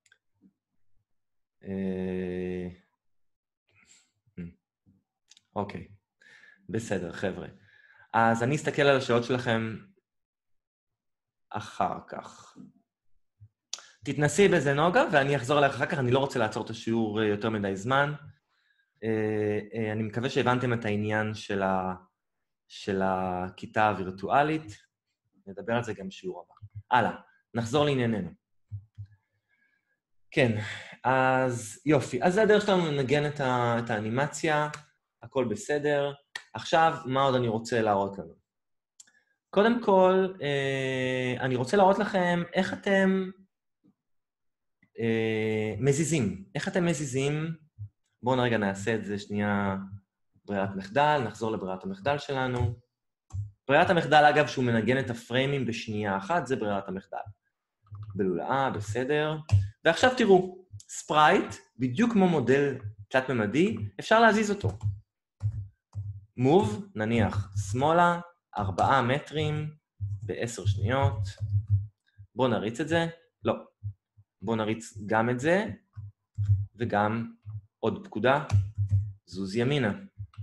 אוקיי, בסדר, חבר'ה. אז אני אסתכל על השאלות שלכם אחר כך. תתנסי בזה, נוגה, ואני אחזור אליך אחר כך. אני לא רוצה לעצור את השיעור יותר מדי זמן. אני מקווה שהבנתם את העניין של, ה... של הכיתה הווירטואלית. נדבר על זה גם בשיעור הבא. הלאה, נחזור לענייננו. כן, אז יופי. אז זה הדרך שלנו לנגן את, ה... את האנימציה. הכל בסדר. עכשיו, מה עוד אני רוצה להראות לנו? קודם כל, אני רוצה להראות לכם איך אתם מזיזים. איך אתם מזיזים? בואו רגע נעשה את זה שנייה ברירת מחדל, נחזור לברירת המחדל שלנו. ברירת המחדל, אגב, שהוא מנגן את הפריימים בשנייה אחת, זה ברירת המחדל. בלולאה, בסדר. ועכשיו תראו, ספרייט, בדיוק כמו מודל תלת-ממדי, אפשר להזיז אותו. מוב, נניח שמאלה, ארבעה מטרים בעשר שניות. בואו נריץ את זה. לא. בואו נריץ גם את זה, וגם עוד פקודה, זוז ימינה.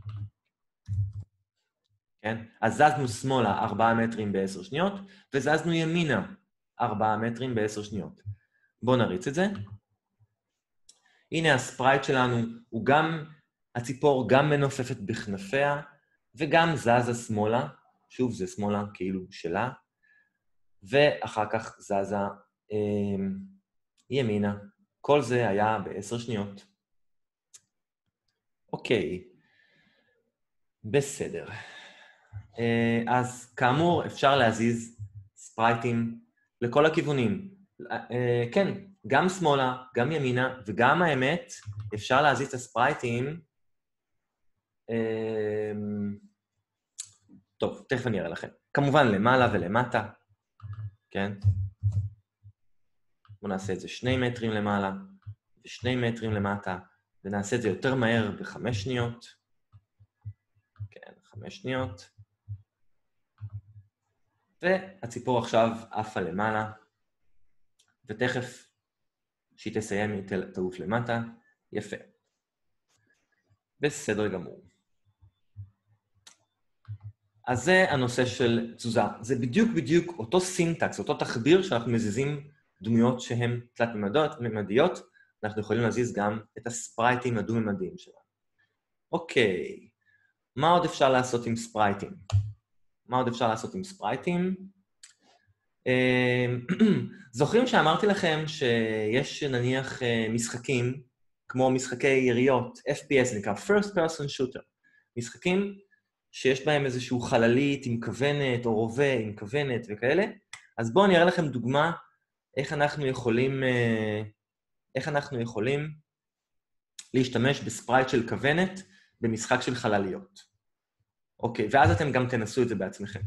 כן? אז זזנו שמאלה ארבעה מטרים בעשר שניות, וזזנו ימינה ארבעה מטרים בעשר שניות. בואו נריץ את זה. הנה הספרייט שלנו, הוא גם, הציפור גם מנופפת בכנפיה, וגם זזה שמאלה, שוב זה שמאלה כאילו שלה, ואחר כך זזה אה, ימינה. כל זה היה בעשר שניות. אוקיי, בסדר. אה, אז כאמור אפשר להזיז ספרייטים לכל הכיוונים. אה, כן, גם שמאלה, גם ימינה, וגם האמת, אפשר להזיז את הספרייטים. אה, טוב, תכף אני אראה לכם. כמובן למעלה ולמטה, כן? בואו נעשה את זה שני מטרים למעלה, ושני מטרים למטה, ונעשה את זה יותר מהר בחמש שניות. כן, חמש שניות. והציפור עכשיו עפה למעלה, ותכף שהיא תסיים היא תעוף למטה. יפה. בסדר גמור. אז זה הנושא של תזוזה. זה בדיוק בדיוק אותו סינטקס, אותו תחביר שאנחנו מזיזים דמויות שהן תלת-ממדיות, אנחנו יכולים להזיז גם את הספרייטים הדו-ממדיים שלנו. אוקיי, מה עוד אפשר לעשות עם ספרייטים? מה עוד אפשר לעשות עם ספרייטים? זוכרים שאמרתי לכם שיש נניח משחקים, כמו משחקי יריות, אף פי אס, נקרא First Person Shooter, משחקים שיש בהם איזשהו חללית עם כוונת, או רובה עם כוונת וכאלה, אז בואו אני אראה לכם דוגמה איך אנחנו יכולים, איך אנחנו יכולים להשתמש בספרייט של כוונת במשחק של חלליות. אוקיי, ואז אתם גם תנסו את זה בעצמכם.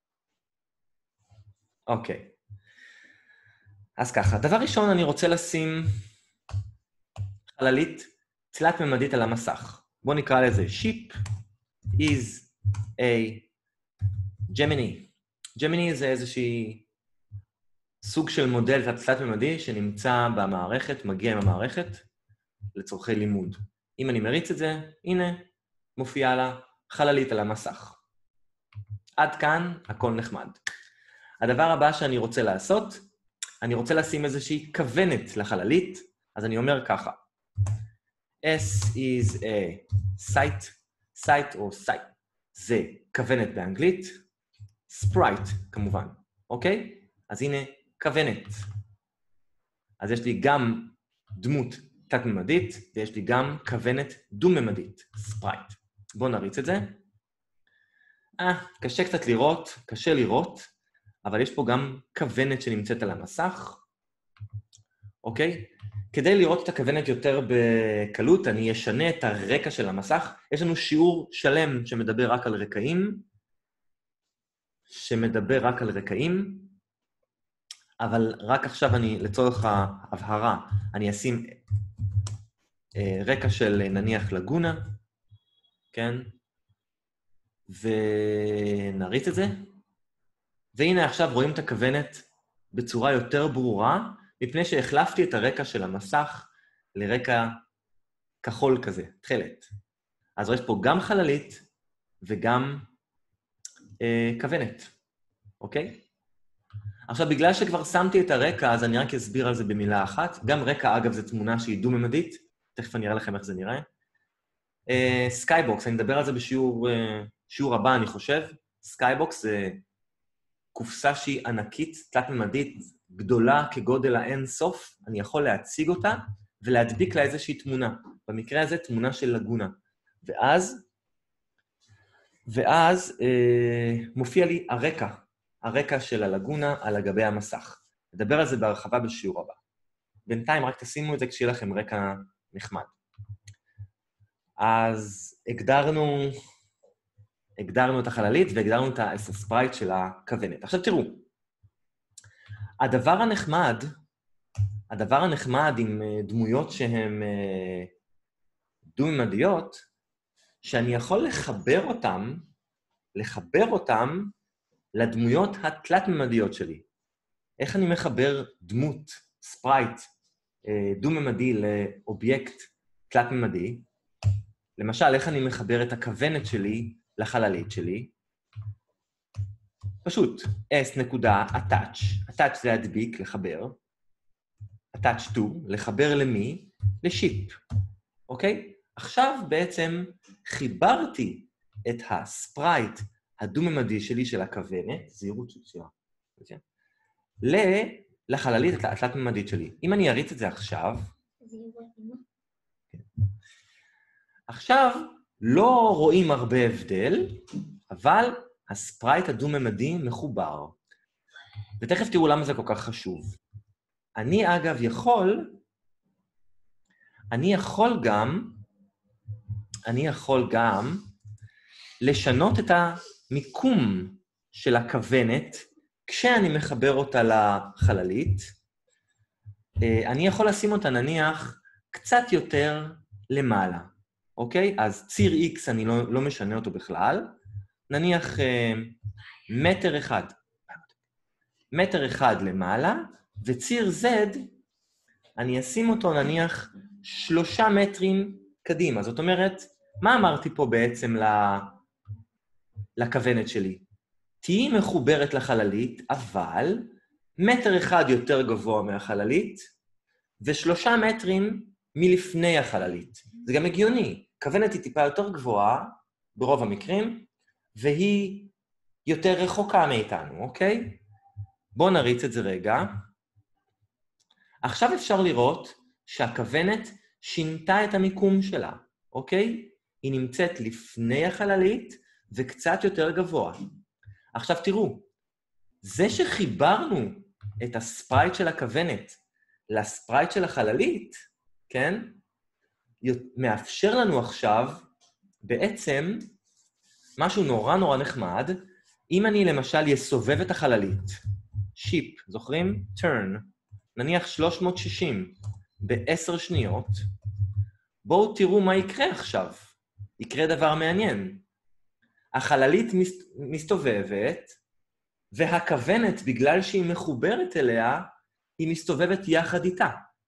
אוקיי. אז ככה, דבר ראשון אני רוצה לשים חללית תלת-ממדית על המסך. בואו נקרא לזה Ship is a Gemini. Gemini זה איזושהי סוג של מודל תלת-ממדי שנמצא במערכת, מגיע עם המערכת לצורכי לימוד. אם אני מריץ את זה, הנה, מופיעה לה חללית על המסך. עד כאן, הכל נחמד. הדבר הבא שאני רוצה לעשות, אני רוצה לשים איזושהי כוונת לחללית, אז אני אומר ככה. S is a site, site או site, זה כוונת באנגלית, sprite כמובן, אוקיי? אז הנה כוונת. אז יש לי גם דמות תת-ממדית, ויש לי גם כוונת דו-ממדית, sprite. בואו נריץ את זה. אה, קשה קצת לראות, קשה לראות, אבל יש פה גם כוונת שנמצאת על המסך. אוקיי? כדי לראות את הכוונת יותר בקלות, אני אשנה את הרקע של המסך. יש לנו שיעור שלם שמדבר רק על רקעים, שמדבר רק על רקעים, אבל רק עכשיו אני, לצורך ההבהרה, אני אשים אה, רקע של נניח לגונה, כן? ונריץ את זה. והנה עכשיו רואים את הכוונת בצורה יותר ברורה, מפני שהחלפתי את הרקע של המסך לרקע כחול כזה, תכלת. אז יש פה גם חללית וגם אה, כוונת, אוקיי? עכשיו, בגלל שכבר שמתי את הרקע, אז אני רק אסביר על זה במילה אחת. גם רקע, אגב, זו תמונה שהיא דו-ממדית. תכף אני אראה לכם איך זה נראה. סקייבוקס, uh, אני מדבר על זה בשיעור uh, שיעור הבא, אני חושב. סקייבוקס זה קופסה שהיא ענקית, תלת-ממדית, גדולה כגודל האין סוף. אני יכול להציג אותה ולהדביק לה איזושהי תמונה. במקרה הזה, תמונה של לגונה. ואז, ואז uh, מופיע לי הרקע הרקע של הלגונה על גבי המסך. נדבר על זה בהרחבה בשיעור הבא. בינתיים רק תשימו את זה כשיהיה לכם רקע נחמד. אז הגדרנו, הגדרנו את החללית והגדרנו את הספרייט של הכוונת. עכשיו תראו, הדבר הנחמד, הדבר הנחמד עם דמויות שהן דו-ממדיות, שאני יכול לחבר אותם, לחבר אותם לדמויות התלת-ממדיות שלי. איך אני מחבר דמות, ספרייט, דו-ממדי לאובייקט תלת-ממדי? למשל, איך אני מחבר את הכוונת שלי לחללית שלי? פשוט, s.attach, attach זה להדביק, לחבר, attach to, לחבר למי? לשיפ, אוקיי? עכשיו בעצם חיברתי את הספרייט הדו-ממדי שלי של הכוונת, זהירות שלה, לחללית התלת-ממדית שלי. אם אני אריץ את זה עכשיו, עכשיו לא רואים הרבה הבדל, אבל הספרייט הדו-ממדי מחובר. ותכף תראו למה זה כל כך חשוב. אני אגב יכול, אני יכול גם, אני יכול גם לשנות את המיקום של הכוונת כשאני מחבר אותה לחללית. אני יכול לשים אותה נניח קצת יותר למעלה, אוקיי? אז ציר X אני לא, לא משנה אותו בכלל. נניח מטר אחד, מטר אחד למעלה, וציר Z אני אשים אותו נניח שלושה מטרים קדימה. זאת אומרת, מה אמרתי פה בעצם לכוונת שלי? תהי מחוברת לחללית, אבל מטר אחד יותר גבוה מהחללית, ושלושה מטרים מלפני החללית. זה גם הגיוני. כוונת היא טיפה יותר גבוהה, ברוב המקרים, והיא יותר רחוקה מאיתנו, אוקיי? בואו נריץ את זה רגע. עכשיו אפשר לראות שהכוונת שינתה את המיקום שלה, אוקיי? היא נמצאת לפני החללית וקצת יותר גבוה. עכשיו תראו, זה שחיברנו את הספרייט של הכוונת לספרייט של החללית, כן? מאפשר לנו עכשיו בעצם משהו נורא נורא נחמד, אם אני למשל יסובב את החללית, שיפ, זוכרים? turn, נניח שלוש מאות שישים בעשר שניות, בואו תראו מה יקרה עכשיו. יקרה דבר מעניין. החללית מסתובבת, והכוונת, בגלל שהיא מחוברת אליה, היא מסתובבת יחד איתה.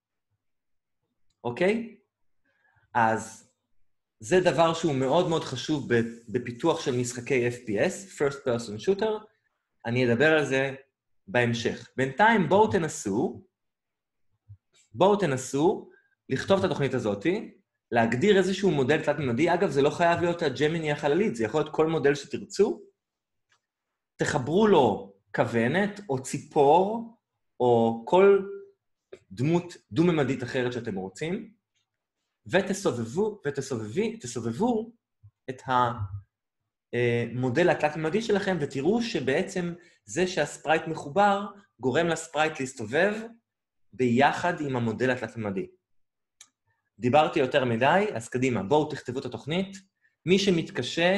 אוקיי? אז זה דבר שהוא מאוד מאוד חשוב בפיתוח של משחקי F P S, First Person Shooter. אני אדבר על זה בהמשך. בינתיים בואו תנסו, בואו תנסו לכתוב את התוכנית הזאת, להגדיר איזשהו מודל תלת-ממדי. אגב, זה לא חייב להיות הג'מיני החללית, זה יכול להיות כל מודל שתרצו. תחברו לו כוונת או ציפור, או כל דמות דו-ממדית אחרת שאתם רוצים, ותסובבו, ותסובבי, תסובבו את המודל התלת-ממדי שלכם, ותראו שבעצם זה שהספרייט מחובר, גורם לספרייט להסתובב ביחד עם המודל התלת-ממדי. דיברתי יותר מדי, אז קדימה, בואו תכתבו את התוכנית. מי שמתקשה,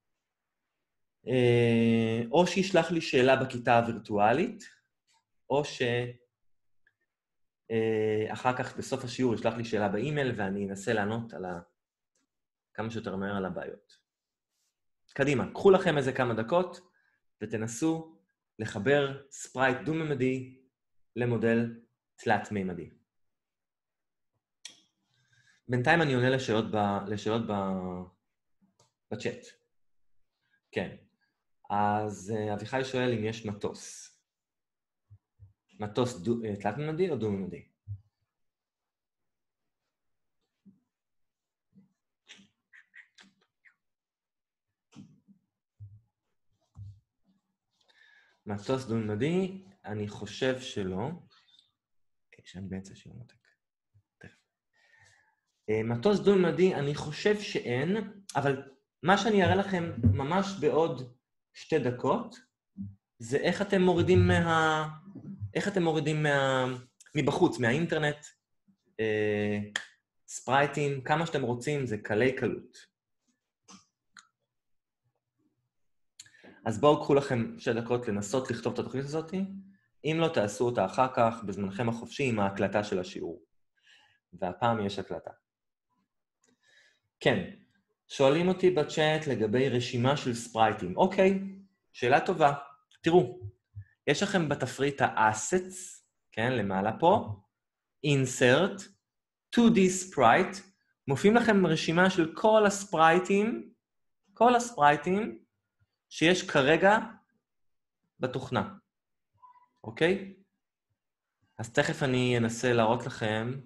או שישלח לי שאלה בכיתה הווירטואלית, או שאחר כך בסוף השיעור ישלח לי שאלה באימייל, ואני אנסה לענות על ה... כמה שיותר מהר על הבעיות. קדימה, קחו לכם איזה כמה דקות, ותנסו לחבר ספרייט דו-ממדי למודל תלת-ממדי. בינתיים אני עונה לשאלות, ב... לשאלות ב... בצ'אט. כן. אז אביחי שואל אם יש מטוס. מטוס דו... תלת-ממדי או דו-ממדי? מטוס דו-ממדי, אני חושב שלא. שאני באמצע שיעור מותק. מטוס דו-ממדי, אני חושב שאין, אבל מה שאני אראה לכם ממש בעוד שתי דקות, זה איך אתם מורידים מה... איך אתם מורידים מה... מבחוץ, מהאינטרנט, אה, ספרייטים, כמה שאתם רוצים, זה קלי קלות. אז בואו קחו לכם שתי דקות לנסות לכתוב את התוכנית הזאת, אם לא תעשו אותה אחר כך, בזמנכם החופשי, עם ההקלטה של השיעור. והפעם יש הקלטה. כן, שואלים אותי בצ'אט לגבי רשימה של ספרייטים. אוקיי, שאלה טובה. תראו, יש לכם בתפריט ה-assets, כן, למעלה פה, insert, טו די sprite, מופיעים לכם רשימה של כל הספרייטים, כל הספרייטים שיש כרגע בתוכנה. אוקיי? אז תכף אני אנסה להראות לכם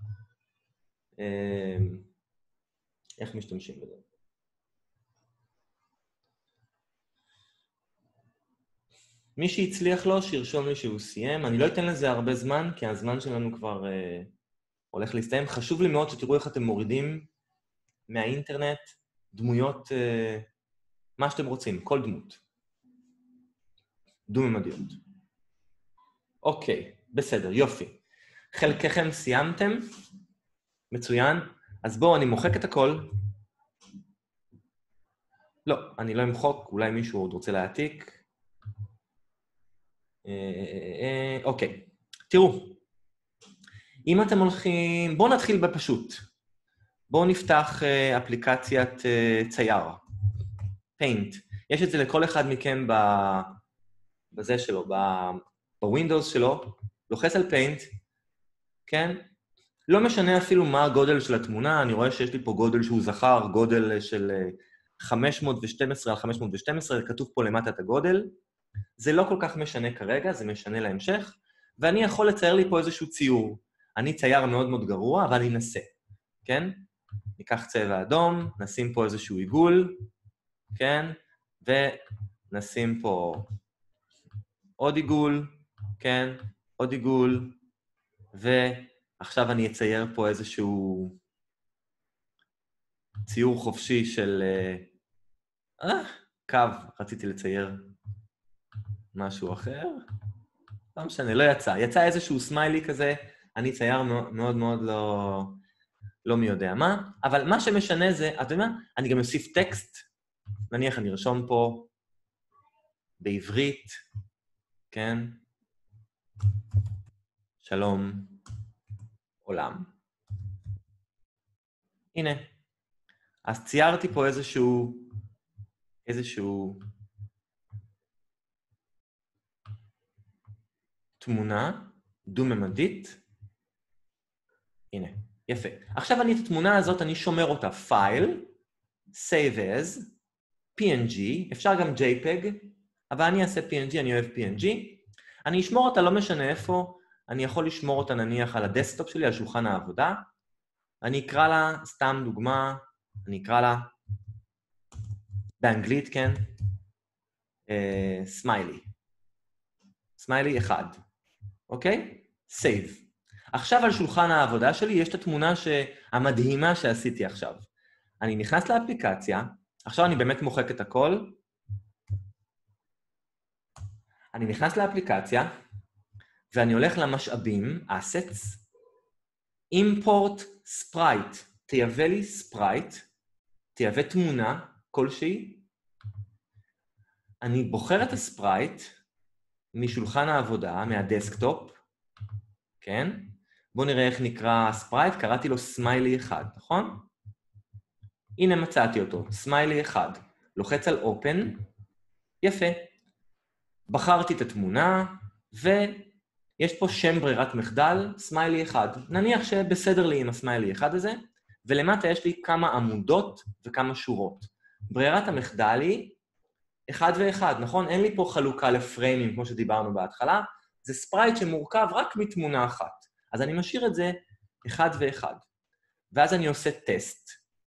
אה, איך משתמשים בזה. מי שהצליח לו, שירשום לי שהוא סיים. אני לא אתן לזה הרבה זמן, כי הזמן שלנו כבר אה, הולך להסתיים. חשוב לי מאוד שתראו איך אתם מורידים מהאינטרנט דמויות, אה, מה שאתם רוצים, כל דמות. דו-ממדיות. אוקיי, בסדר, יופי. חלקכם סיימתם? מצוין. אז בואו, אני מוחק את הכל. לא, אני לא אמחוק, אולי מישהו עוד רוצה להעתיק. אוקיי, תראו. אם אתם הולכים... בואו נתחיל בפשוט. בואו נפתח אפליקציית צייר. Paint. יש את זה לכל אחד מכם בזה שלו, בווינדוס שלו. לוחץ על Paint, כן? לא משנה אפילו מה הגודל של התמונה, אני רואה שיש לי פה גודל שהוא זכר, גודל של חמש מאות ושתים עשרה על חמש מאות ושתים עשרה, כתוב פה למטה את הגודל. זה לא כל כך משנה כרגע, זה משנה להמשך, ואני יכול לצייר לי פה איזשהו ציור. אני צייר מאוד מאוד גרוע, אבל אני אנסה, כן? ניקח צבע אדום, נשים פה איזשהו עיגול, כן? ונשים פה עוד עיגול, כן? עוד עיגול, ועכשיו אני אצייר פה איזשהו ציור חופשי של... אה, קו, רציתי לצייר משהו אחר. לא משנה, לא יצא. יצא איזשהו סמיילי כזה, אני צייר מאוד מאוד לא, לא מי יודע מה, אבל מה שמשנה זה, אתה יודע מה? אני גם אוסיף טקסט, נניח אני ארשום פה בעברית, כן? שלום, עולם. הנה. אז ציירתי פה איזשהו, איזשהו תמונה דו-ממדית. הנה, יפה. עכשיו אני את התמונה הזאת, אני שומר אותה. File, Save as, פי אן ג'י, אפשר גם JPEG, אבל אני אעשה פי אן ג'י, אני אוהב פי אן ג'י. אני אשמור אותה, לא משנה איפה, אני יכול לשמור אותה נניח על הדסקטופ שלי, על שולחן העבודה. אני אקרא לה, סתם דוגמה, אני אקרא לה, באנגלית, כן? סמיילי. סמיילי אחד. אוקיי? Save. עכשיו על שולחן העבודה שלי יש את התמונה המדהימה שעשיתי עכשיו. אני נכנס לאפליקציה, עכשיו אני באמת מוחק את הכל. אני נכנס לאפליקציה, ואני הולך למשאבים, assets, import sprite, תייבא לי sprite, תייבא תמונה כלשהי. אני בוחר את הספרייט משולחן העבודה, מהדסקטופ, כן? בואו נראה איך נקרא הספרייט, קראתי לו סמיילי אחד, נכון? הנה מצאתי אותו, סמיילי אחד. לוחץ על open, יפה. בחרתי את התמונה, ויש פה שם ברירת מחדל, סמיילי אחד. נניח שבסדר לי עם הסמיילי אחד הזה, ולמטה יש לי כמה עמודות וכמה שורות. ברירת המחדל היא אחד ואחד, נכון? אין לי פה חלוקה לפריימים, כמו שדיברנו בהתחלה, זה ספרייט שמורכב רק מתמונה אחת. אז אני משאיר את זה אחד ואחד. ואז אני עושה טסט,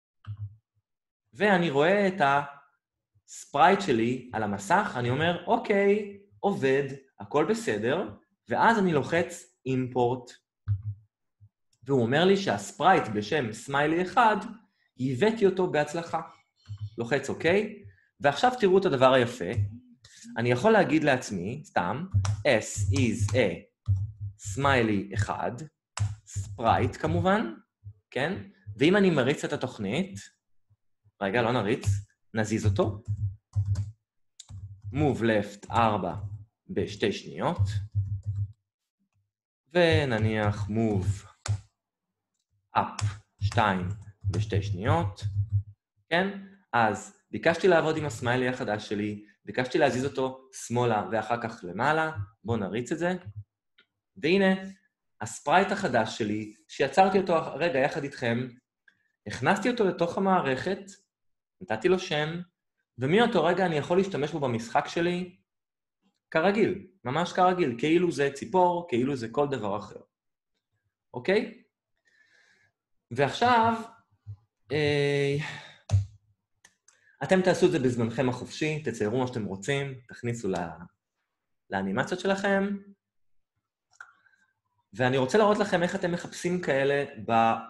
ואני רואה את הספרייט שלי על המסך, אני אומר, אוקיי, עובד, הכל בסדר, ואז אני לוחץ אימפורט, והוא אומר לי שהספרייט בשם סמיילי אחד, הבאתי אותו בהצלחה. לוחץ אוקיי, ועכשיו תראו את הדבר היפה, אני יכול להגיד לעצמי, סתם, S is a smiley אחד, sprite כמובן, כן? ואם אני מריץ את התוכנית, רגע, לא נריץ, נזיז אותו, move left ארבע בשתי שניות, ונניח move up שתיים בשתי שניות, כן? אז ביקשתי לעבוד עם הסמיילי החדש שלי, ביקשתי להזיז אותו שמאלה ואחר כך למעלה, בואו נריץ את זה, והנה, הספרייט החדש שלי, שיצרתי אותו רגע יחד איתכם, הכנסתי אותו לתוך המערכת, נתתי לו שם, ומאותו רגע אני יכול להשתמש בו במשחק שלי כרגיל, ממש כרגיל, כאילו זה ציפור, כאילו זה כל דבר אחר. אוקיי? ועכשיו, אה, אתם תעשו את זה בזמנכם החופשי, תציירו מה שאתם רוצים, תכניסו לא, לאנימציות שלכם, ואני רוצה להראות לכם איך אתם מחפשים כאלה ב...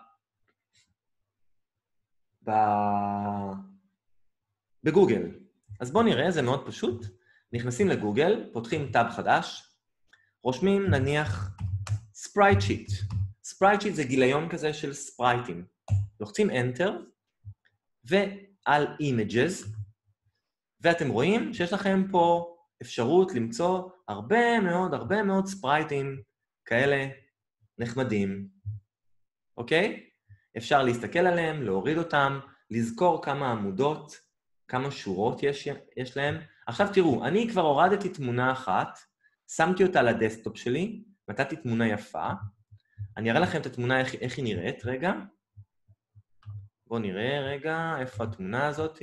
ב... בגוגל. אז בואו נראה, זה מאוד פשוט. נכנסים לגוגל, פותחים טאב חדש, רושמים נניח ספרייט שיט. ספרייט שיט זה גיליון כזה של ספרייטים. לוחצים Enter, ועל Images, ואתם רואים שיש לכם פה אפשרות למצוא הרבה מאוד, הרבה מאוד ספרייטים כאלה נחמדים. אוקיי? אפשר להסתכל עליהם, להוריד אותם, לזכור כמה עמודות, כמה שורות יש, יש להם. עכשיו תראו, אני כבר הורדתי תמונה אחת, שמתי אותה לדסקטופ שלי, נתתי תמונה יפה. אני אראה לכם את התמונה, איך, איך היא נראית, רגע. בואו נראה, רגע, איפה התמונה הזאת?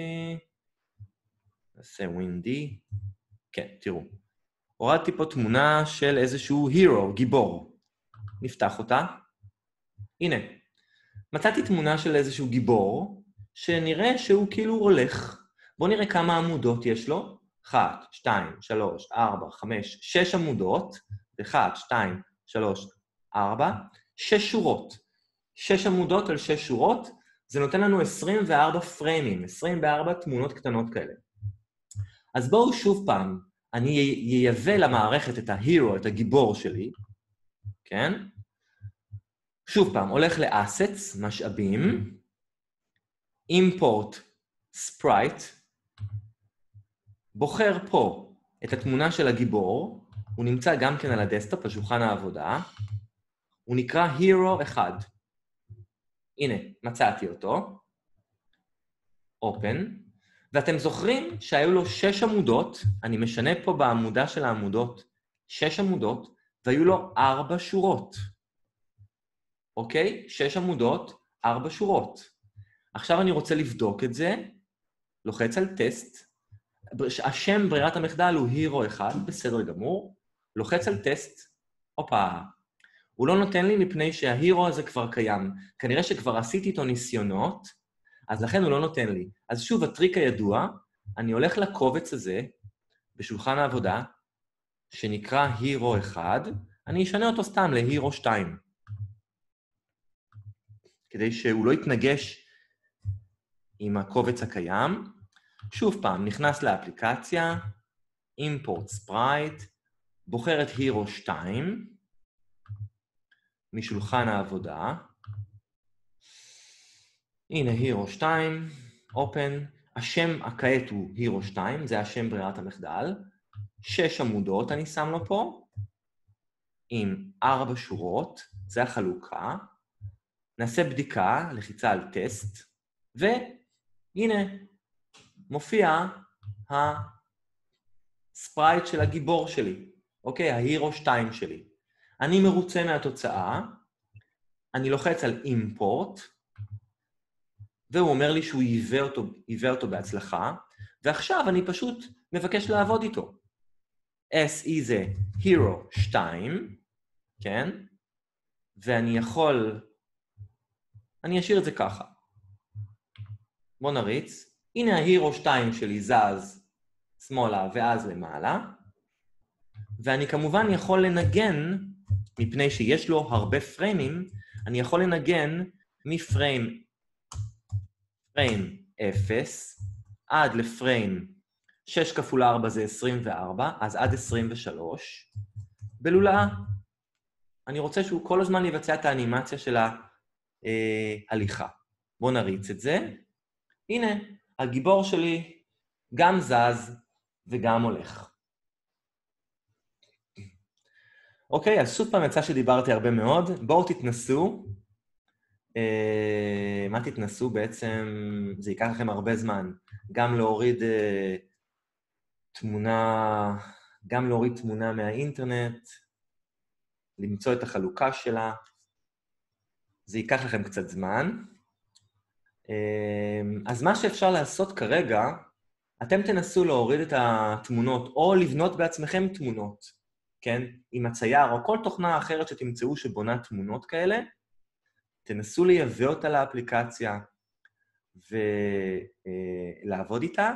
נעשה ווינדי. כן, תראו. הורדתי פה תמונה של איזשהו hero, גיבור. נפתח אותה. הנה. מצאתי תמונה של איזשהו גיבור, שנראה שהוא כאילו הולך. בואו נראה כמה עמודות יש לו. אחת, שתיים, שלוש, ארבע, חמש, שש עמודות. אחת, שתיים, שלוש, ארבע, שש שורות. שש עמודות על שש שורות, זה נותן לנו עשרים וארבע פריימים, עשרים וארבע תמונות קטנות כאלה. אז בואו שוב פעם, אני ייבא למערכת את ההירו, את הגיבור שלי, כן? שוב פעם, הולך לאסטס, משאבים, import sprite, בוחר פה את התמונה של הגיבור, הוא נמצא גם כן על הדסקטופ, על שולחן העבודה, הוא נקרא hero אחד. הנה, מצאתי אותו, open, ואתם זוכרים שהיו לו שש עמודות, אני משנה פה בעמודה של העמודות, שש עמודות, והיו לו ארבע שורות. אוקיי? שש עמודות, ארבע שורות. עכשיו אני רוצה לבדוק את זה, לוחץ על טסט, השם ברירת המחדל הוא hero אחד, בסדר גמור, לוחץ על טסט, הופה, הוא לא נותן לי מפני שההירו הזה כבר קיים. כנראה שכבר עשיתי איתו ניסיונות, אז לכן הוא לא נותן לי. אז שוב, הטריק הידוע, אני הולך לקובץ הזה, בשולחן העבודה, שנקרא hero אחד, אני אשנה אותו סתם ל-hero שתיים. כדי שהוא לא יתנגש עם הקובץ הקיים. שוב פעם, נכנס לאפליקציה, import sprite, בוחר את hero שתיים, משולחן העבודה. הנה, hero שתיים, open, השם הכעת הוא hero שתיים, זה השם ברירת המחדל. שש עמודות אני שם לו פה, עם ארבע שורות, זה החלוקה. נעשה בדיקה, לחיצה על טסט, והנה, מופיע הספרייט של הגיבור שלי, אוקיי, ההירו שתיים שלי. אני מרוצה מהתוצאה, אני לוחץ על import, והוא אומר לי שהוא ייבא אותו, ייבא אותו בהצלחה, ועכשיו אני פשוט מבקש לעבוד איתו. S E זה hero שתיים, כן? ואני יכול, אני אשאיר את זה ככה. בוא נריץ. הנה ההירו שתיים שלי זז שמאלה ואז למעלה, ואני כמובן יכול לנגן, מפני שיש לו הרבה פריימים, אני יכול לנגן מפריים פריים אפס עד לפריים שש כפול ארבע זה עשרים וארבע, אז עד עשרים ושלוש. בלולאה, אני רוצה שהוא כל הזמן יבצע את האנימציה של ההליכה. בואו נריץ את זה. הנה, הגיבור שלי גם זז וגם הולך. אוקיי, אז שוב פעם יצא שדיברתי הרבה מאוד. בואו תתנסו. אה, מה תתנסו בעצם? זה ייקח לכם הרבה זמן. גם להוריד אה, תמונה, גם להוריד תמונה מהאינטרנט, למצוא את החלוקה שלה. זה ייקח לכם קצת זמן. אה, אז מה שאפשר לעשות כרגע, אתם תנסו להוריד את התמונות, או לבנות בעצמכם תמונות. כן? עם הצייר או כל תוכנה אחרת שתמצאו שבונה תמונות כאלה, תנסו לייבא אותה לאפליקציה ולעבוד איתה,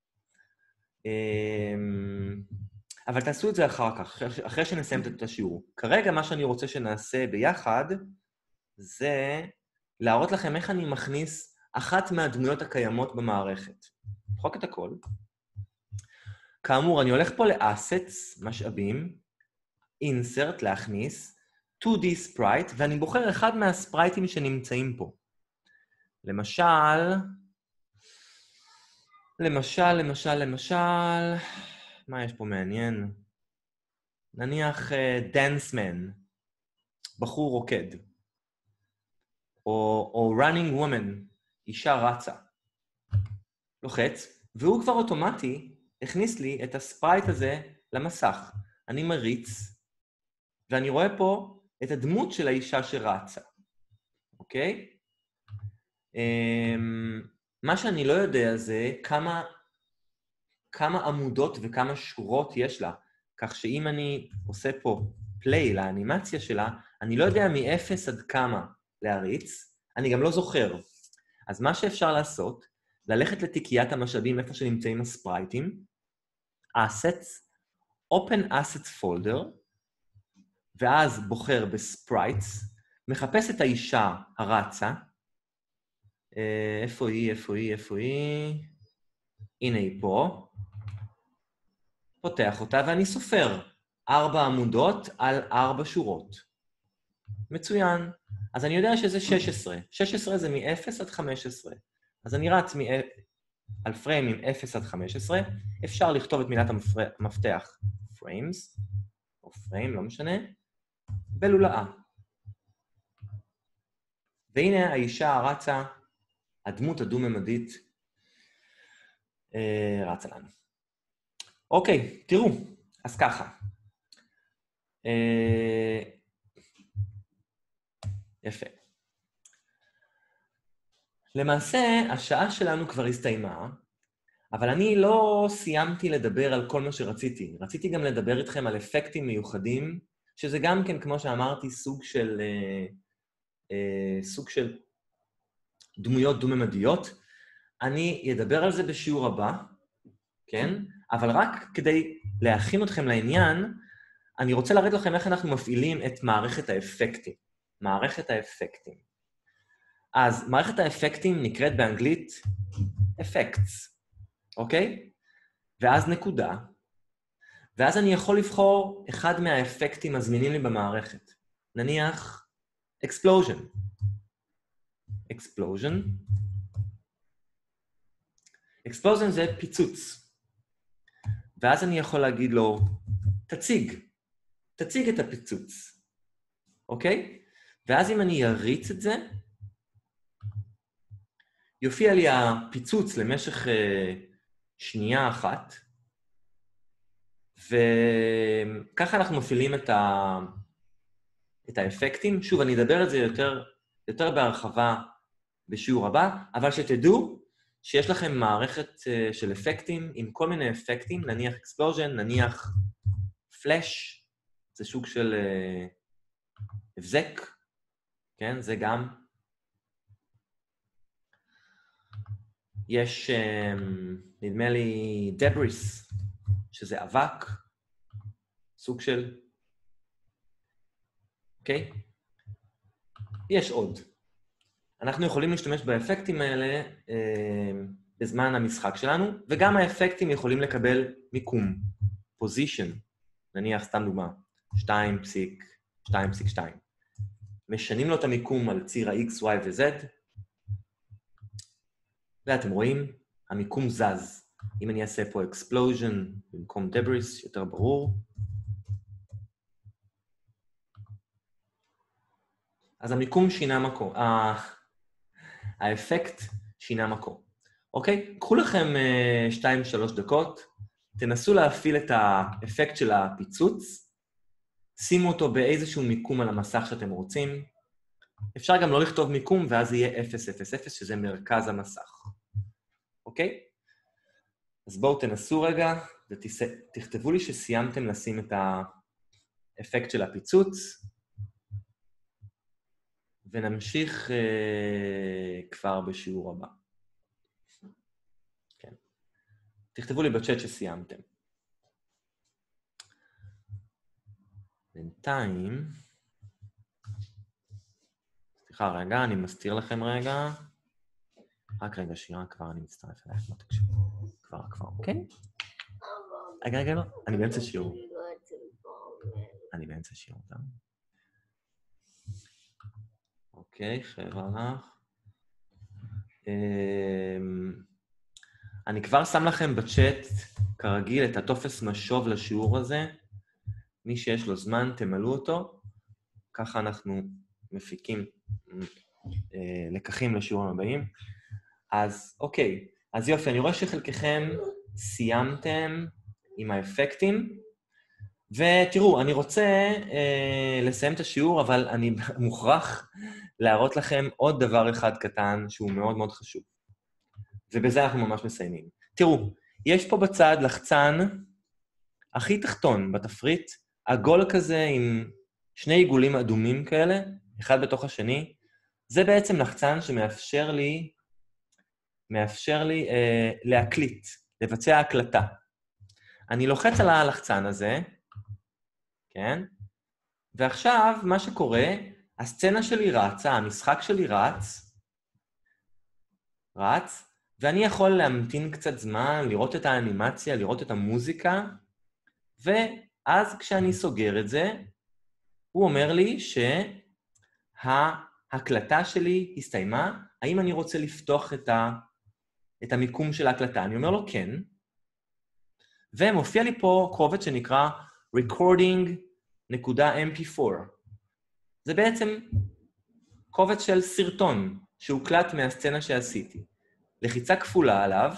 אבל תעשו את זה אחר כך, אחרי שנסיים את השיעור. כרגע מה שאני רוצה שנעשה ביחד, זה להראות לכם איך אני מכניס אחת מהדמויות הקיימות במערכת. נמחק את הכל. כאמור, אני הולך פה ל-Assets, משאבים, insert, להכניס, טו די sprite, ואני בוחר אחד מהספרייטים שנמצאים פה. למשל, למשל, למשל, למשל, מה יש פה מעניין? נניח דנסמן, בחור רוקד, או, או running woman, אישה רצה. לוחץ, והוא כבר אוטומטי הכניס לי את הספרייט הזה למסך. אני מריץ, ואני רואה פה את הדמות של האישה שרצה, אוקיי? מה שאני לא יודע זה כמה, כמה עמודות וכמה שורות יש לה, כך שאם אני עושה פה פליי לאנימציה שלה, אני לא יודע מ-אפס עד כמה להריץ, אני גם לא זוכר. אז מה שאפשר לעשות, ללכת לתיקיית המשאבים איפה שנמצאים הספרייטים, Assets, Open Assets Folder, ואז בוחר בספרייטס, מחפש את האישה הרצה, איפה היא, איפה היא, איפה היא, הנה היא פה, פותח אותה ואני סופר ארבע עמודות על ארבע שורות. מצוין. אז אני יודע שזה שש עשרה. שש עשרה זה מ-אפס עד חמש עשרה. אז אני רץ על פריים עם אפס עד חמש עשרה, אפשר לכתוב את מילת המפתח frames, או frame, לא משנה, בלולאה. והנה האישה הרצה, הדמות הדו-ממדית, אה, רצה לנו. אוקיי, תראו, אז ככה. אה, יפה. למעשה, השעה שלנו כבר הסתיימה, אבל אני לא סיימתי לדבר על כל מה שרציתי. רציתי גם לדבר איתכם על אפקטים מיוחדים, שזה גם כן, כמו שאמרתי, סוג של, אה, אה, סוג של דמויות דו-ממדיות. אני אדבר על זה בשיעור הבא, כן? אבל רק כדי להכין אתכם לעניין, אני רוצה להראות לכם איך אנחנו מפעילים את מערכת האפקטים. מערכת האפקטים. אז מערכת האפקטים נקראת באנגלית effects, אוקיי? ואז נקודה. ואז אני יכול לבחור אחד מהאפקטים הזמינים לי במערכת. נניח explosion. explosion. explosion זה פיצוץ. ואז אני יכול להגיד לו, תציג. תציג את הפיצוץ. אוקיי? ואז אם אני אריץ את זה, יופיע לי הפיצוץ למשך uh, שנייה אחת, וככה אנחנו מפעילים את, ה... את האפקטים. שוב, אני אדבר על זה יותר, יותר בהרחבה בשיעור הבא, אבל שתדעו שיש לכם מערכת uh, של אפקטים עם כל מיני אפקטים, נניח explosion, נניח flash, זה סוג של uh, הבזק, כן? זה גם. יש, um, נדמה לי, debris, שזה אבק, סוג של, אוקיי? יש עוד. אנחנו יכולים להשתמש באפקטים האלה uh, בזמן המשחק שלנו, וגם האפקטים יכולים לקבל מיקום, position, נניח סתם דוגמה, שתיים נקודה שתיים. משנים לו את המיקום על ציר ה-X, Y ו-Z, ואתם רואים, המיקום זז. אם אני אעשה פה explosion במקום debris, יותר ברור. אז המיקום שינה מקום, האפקט שינה מקום. אוקיי? קחו לכם שתיים שלוש דקות, תנסו להפעיל את האפקט של הפיצוץ, שימו אותו באיזשהו מיקום על המסך שאתם רוצים. אפשר גם לא לכתוב מיקום, ואז יהיה אפס אפס אפס, שזה מרכז המסך. אוקיי? אז בואו תנסו רגע, ותכתבו לי שסיימתם לשים את האפקט של הפיצוץ, ונמשיך אה, כבר בשיעור הבא. כן. תכתבו לי בצ'אט שסיימתם. בינתיים, סליחה רגע, אני מסתיר לכם רגע. רק רגע, שירה, כבר אני מצטרף אלייך, לא תקשיבו. כבר, כבר, אוקיי? רגע, רגע, לא, אני באמצע שיעור. אני באמצע שיעור, טוב. אוקיי, חבר'ה לך. אני כבר שם לכם בצ'אט, כרגיל, את הטופס משוב לשיעור הזה. מי שיש לו זמן, תמלאו אותו. ככה אנחנו מפיקים לקחים לשיעורים הבאים. אז אוקיי, אז יופי, אני רואה שחלקכם סיימתם עם האפקטים, ותראו, אני רוצה אה, לסיים את השיעור, אבל אני מוכרח להראות לכם עוד דבר אחד קטן שהוא מאוד מאוד חשוב. ובזה אנחנו ממש מסיימים. תראו, יש פה בצד לחצן הכי תחתון בתפריט, עגול כזה עם שני עיגולים אדומים כאלה, אחד בתוך השני. זה בעצם לחצן שמאפשר לי, מאפשר לי אה, להקליט, לבצע הקלטה. אני לוחץ על הלחצן הזה, כן? ועכשיו, מה שקורה, הסצנה שלי רצה, המשחק שלי רץ, רץ, ואני יכול להמתין קצת זמן, לראות את האנימציה, לראות את המוזיקה, ואז כשאני סוגר את זה, הוא אומר לי שההקלטה שלי הסתיימה, האם אני רוצה לפתוח את, ה... את המיקום של ההקלטה? אני אומר לו כן, ומופיע לי פה קובץ שנקרא recording.אם פי פור. זה בעצם קובץ של סרטון שהוקלט מהסצנה שעשיתי. לחיצה כפולה עליו,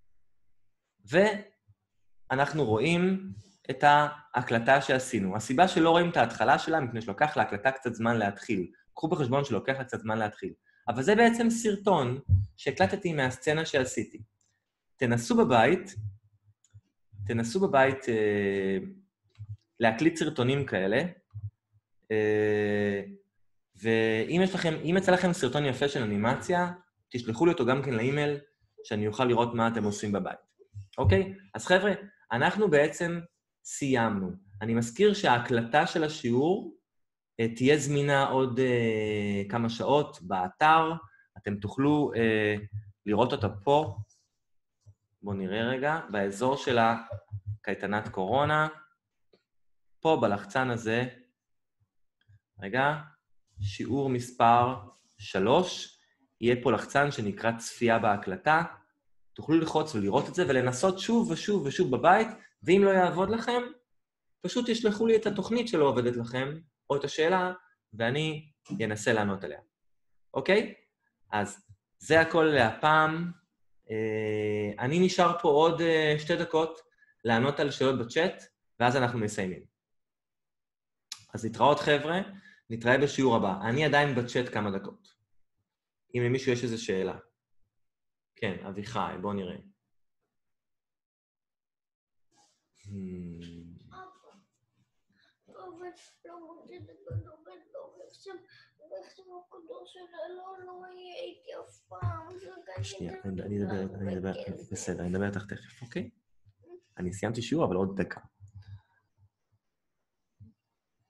ואנחנו רואים את ההקלטה שעשינו. הסיבה שלא רואים את ההתחלה שלה, מפני שלוקח להקלטה קצת זמן להתחיל. קחו בחשבון שלוקח לה קצת זמן להתחיל. אבל זה בעצם סרטון שהקלטתי מהסצנה שעשיתי. תנסו בבית, תנסו בבית אה, להקליט סרטונים כאלה, אה, ואם יש לכם, אם יצא לכם סרטון יפה של אנימציה, תשלחו לי אותו גם כן לאימייל, שאני אוכל לראות מה אתם עושים בבית. אוקיי? אז חבר'ה, אנחנו בעצם סיימנו. אני מזכיר שההקלטה של השיעור אה, תהיה זמינה עוד אה, כמה שעות באתר, אתם תוכלו אה, לראות אותה פה, בואו נראה רגע, באזור של הקייטנת קורונה, פה בלחצן הזה, רגע, שיעור מספר שלוש, יהיה פה לחצן שנקרא צפייה בהקלטה, תוכלו ללחוץ ולראות את זה ולנסות שוב ושוב ושוב בבית, ואם לא יעבוד לכם, פשוט תשלחו לי את התוכנית שלא עובדת לכם, או את השאלה, ואני אנסה לענות עליה. אוקיי? אז זה הכל להפעם. אני נשאר פה עוד שתי דקות לענות על שאלות בצ'אט, ואז אנחנו מסיימים. אז נתראות חבר'ה, נתראה בשיעור הבא. אני עדיין בצ'אט כמה דקות. אם למישהו יש איזו שאלה. כן, אביחי, בוא נראה. שנייה, אני אדבר, אני אדבר, בסדר, אני אדבר איתך תכף, אוקיי? אני סיימתי שיעור, אבל עוד דקה.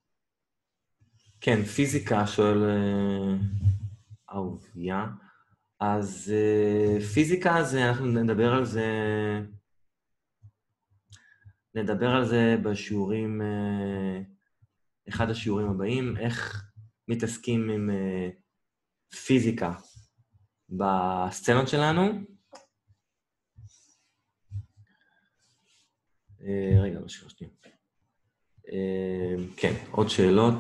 כן, פיזיקה שואל אהוביה. אז uh, פיזיקה, זה, אנחנו נדבר על זה, נדבר על זה בשיעורים, uh, אחד השיעורים הבאים, איך מתעסקים עם uh, פיזיקה בסצנות שלנו. Uh, רגע, לא שיר שנייה. Uh, כן, עוד שאלות.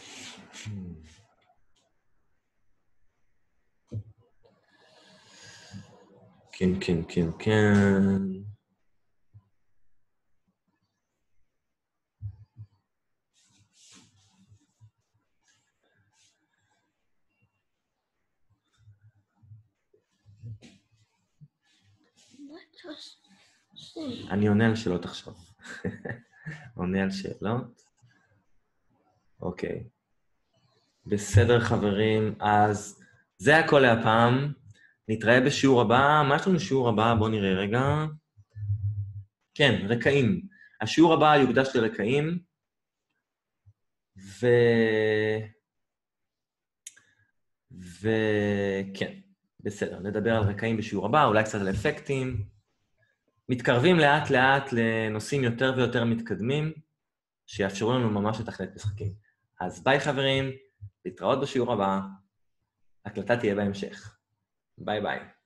כן, כן, כן, כן. אני עונה על שאלות עכשיו. עונה על שאלות. אוקיי. בסדר, חברים. אז זה הכל להפעם. נתראה בשיעור הבא. מה יש לנו שיעור הבא? בואו נראה רגע. כן, רקעים. השיעור הבא יוקדש לרקעים. ו... וכן, בסדר. נדבר על רקעים בשיעור הבא, אולי קצת על אפקטים. מתקרבים לאט לאט לנושאים יותר ויותר מתקדמים, שיאפשרו לנו ממש לתכנת משחקים. אז ביי חברים, להתראות בשיעור הבא. הקלטה תהיה בהמשך. ביי ביי.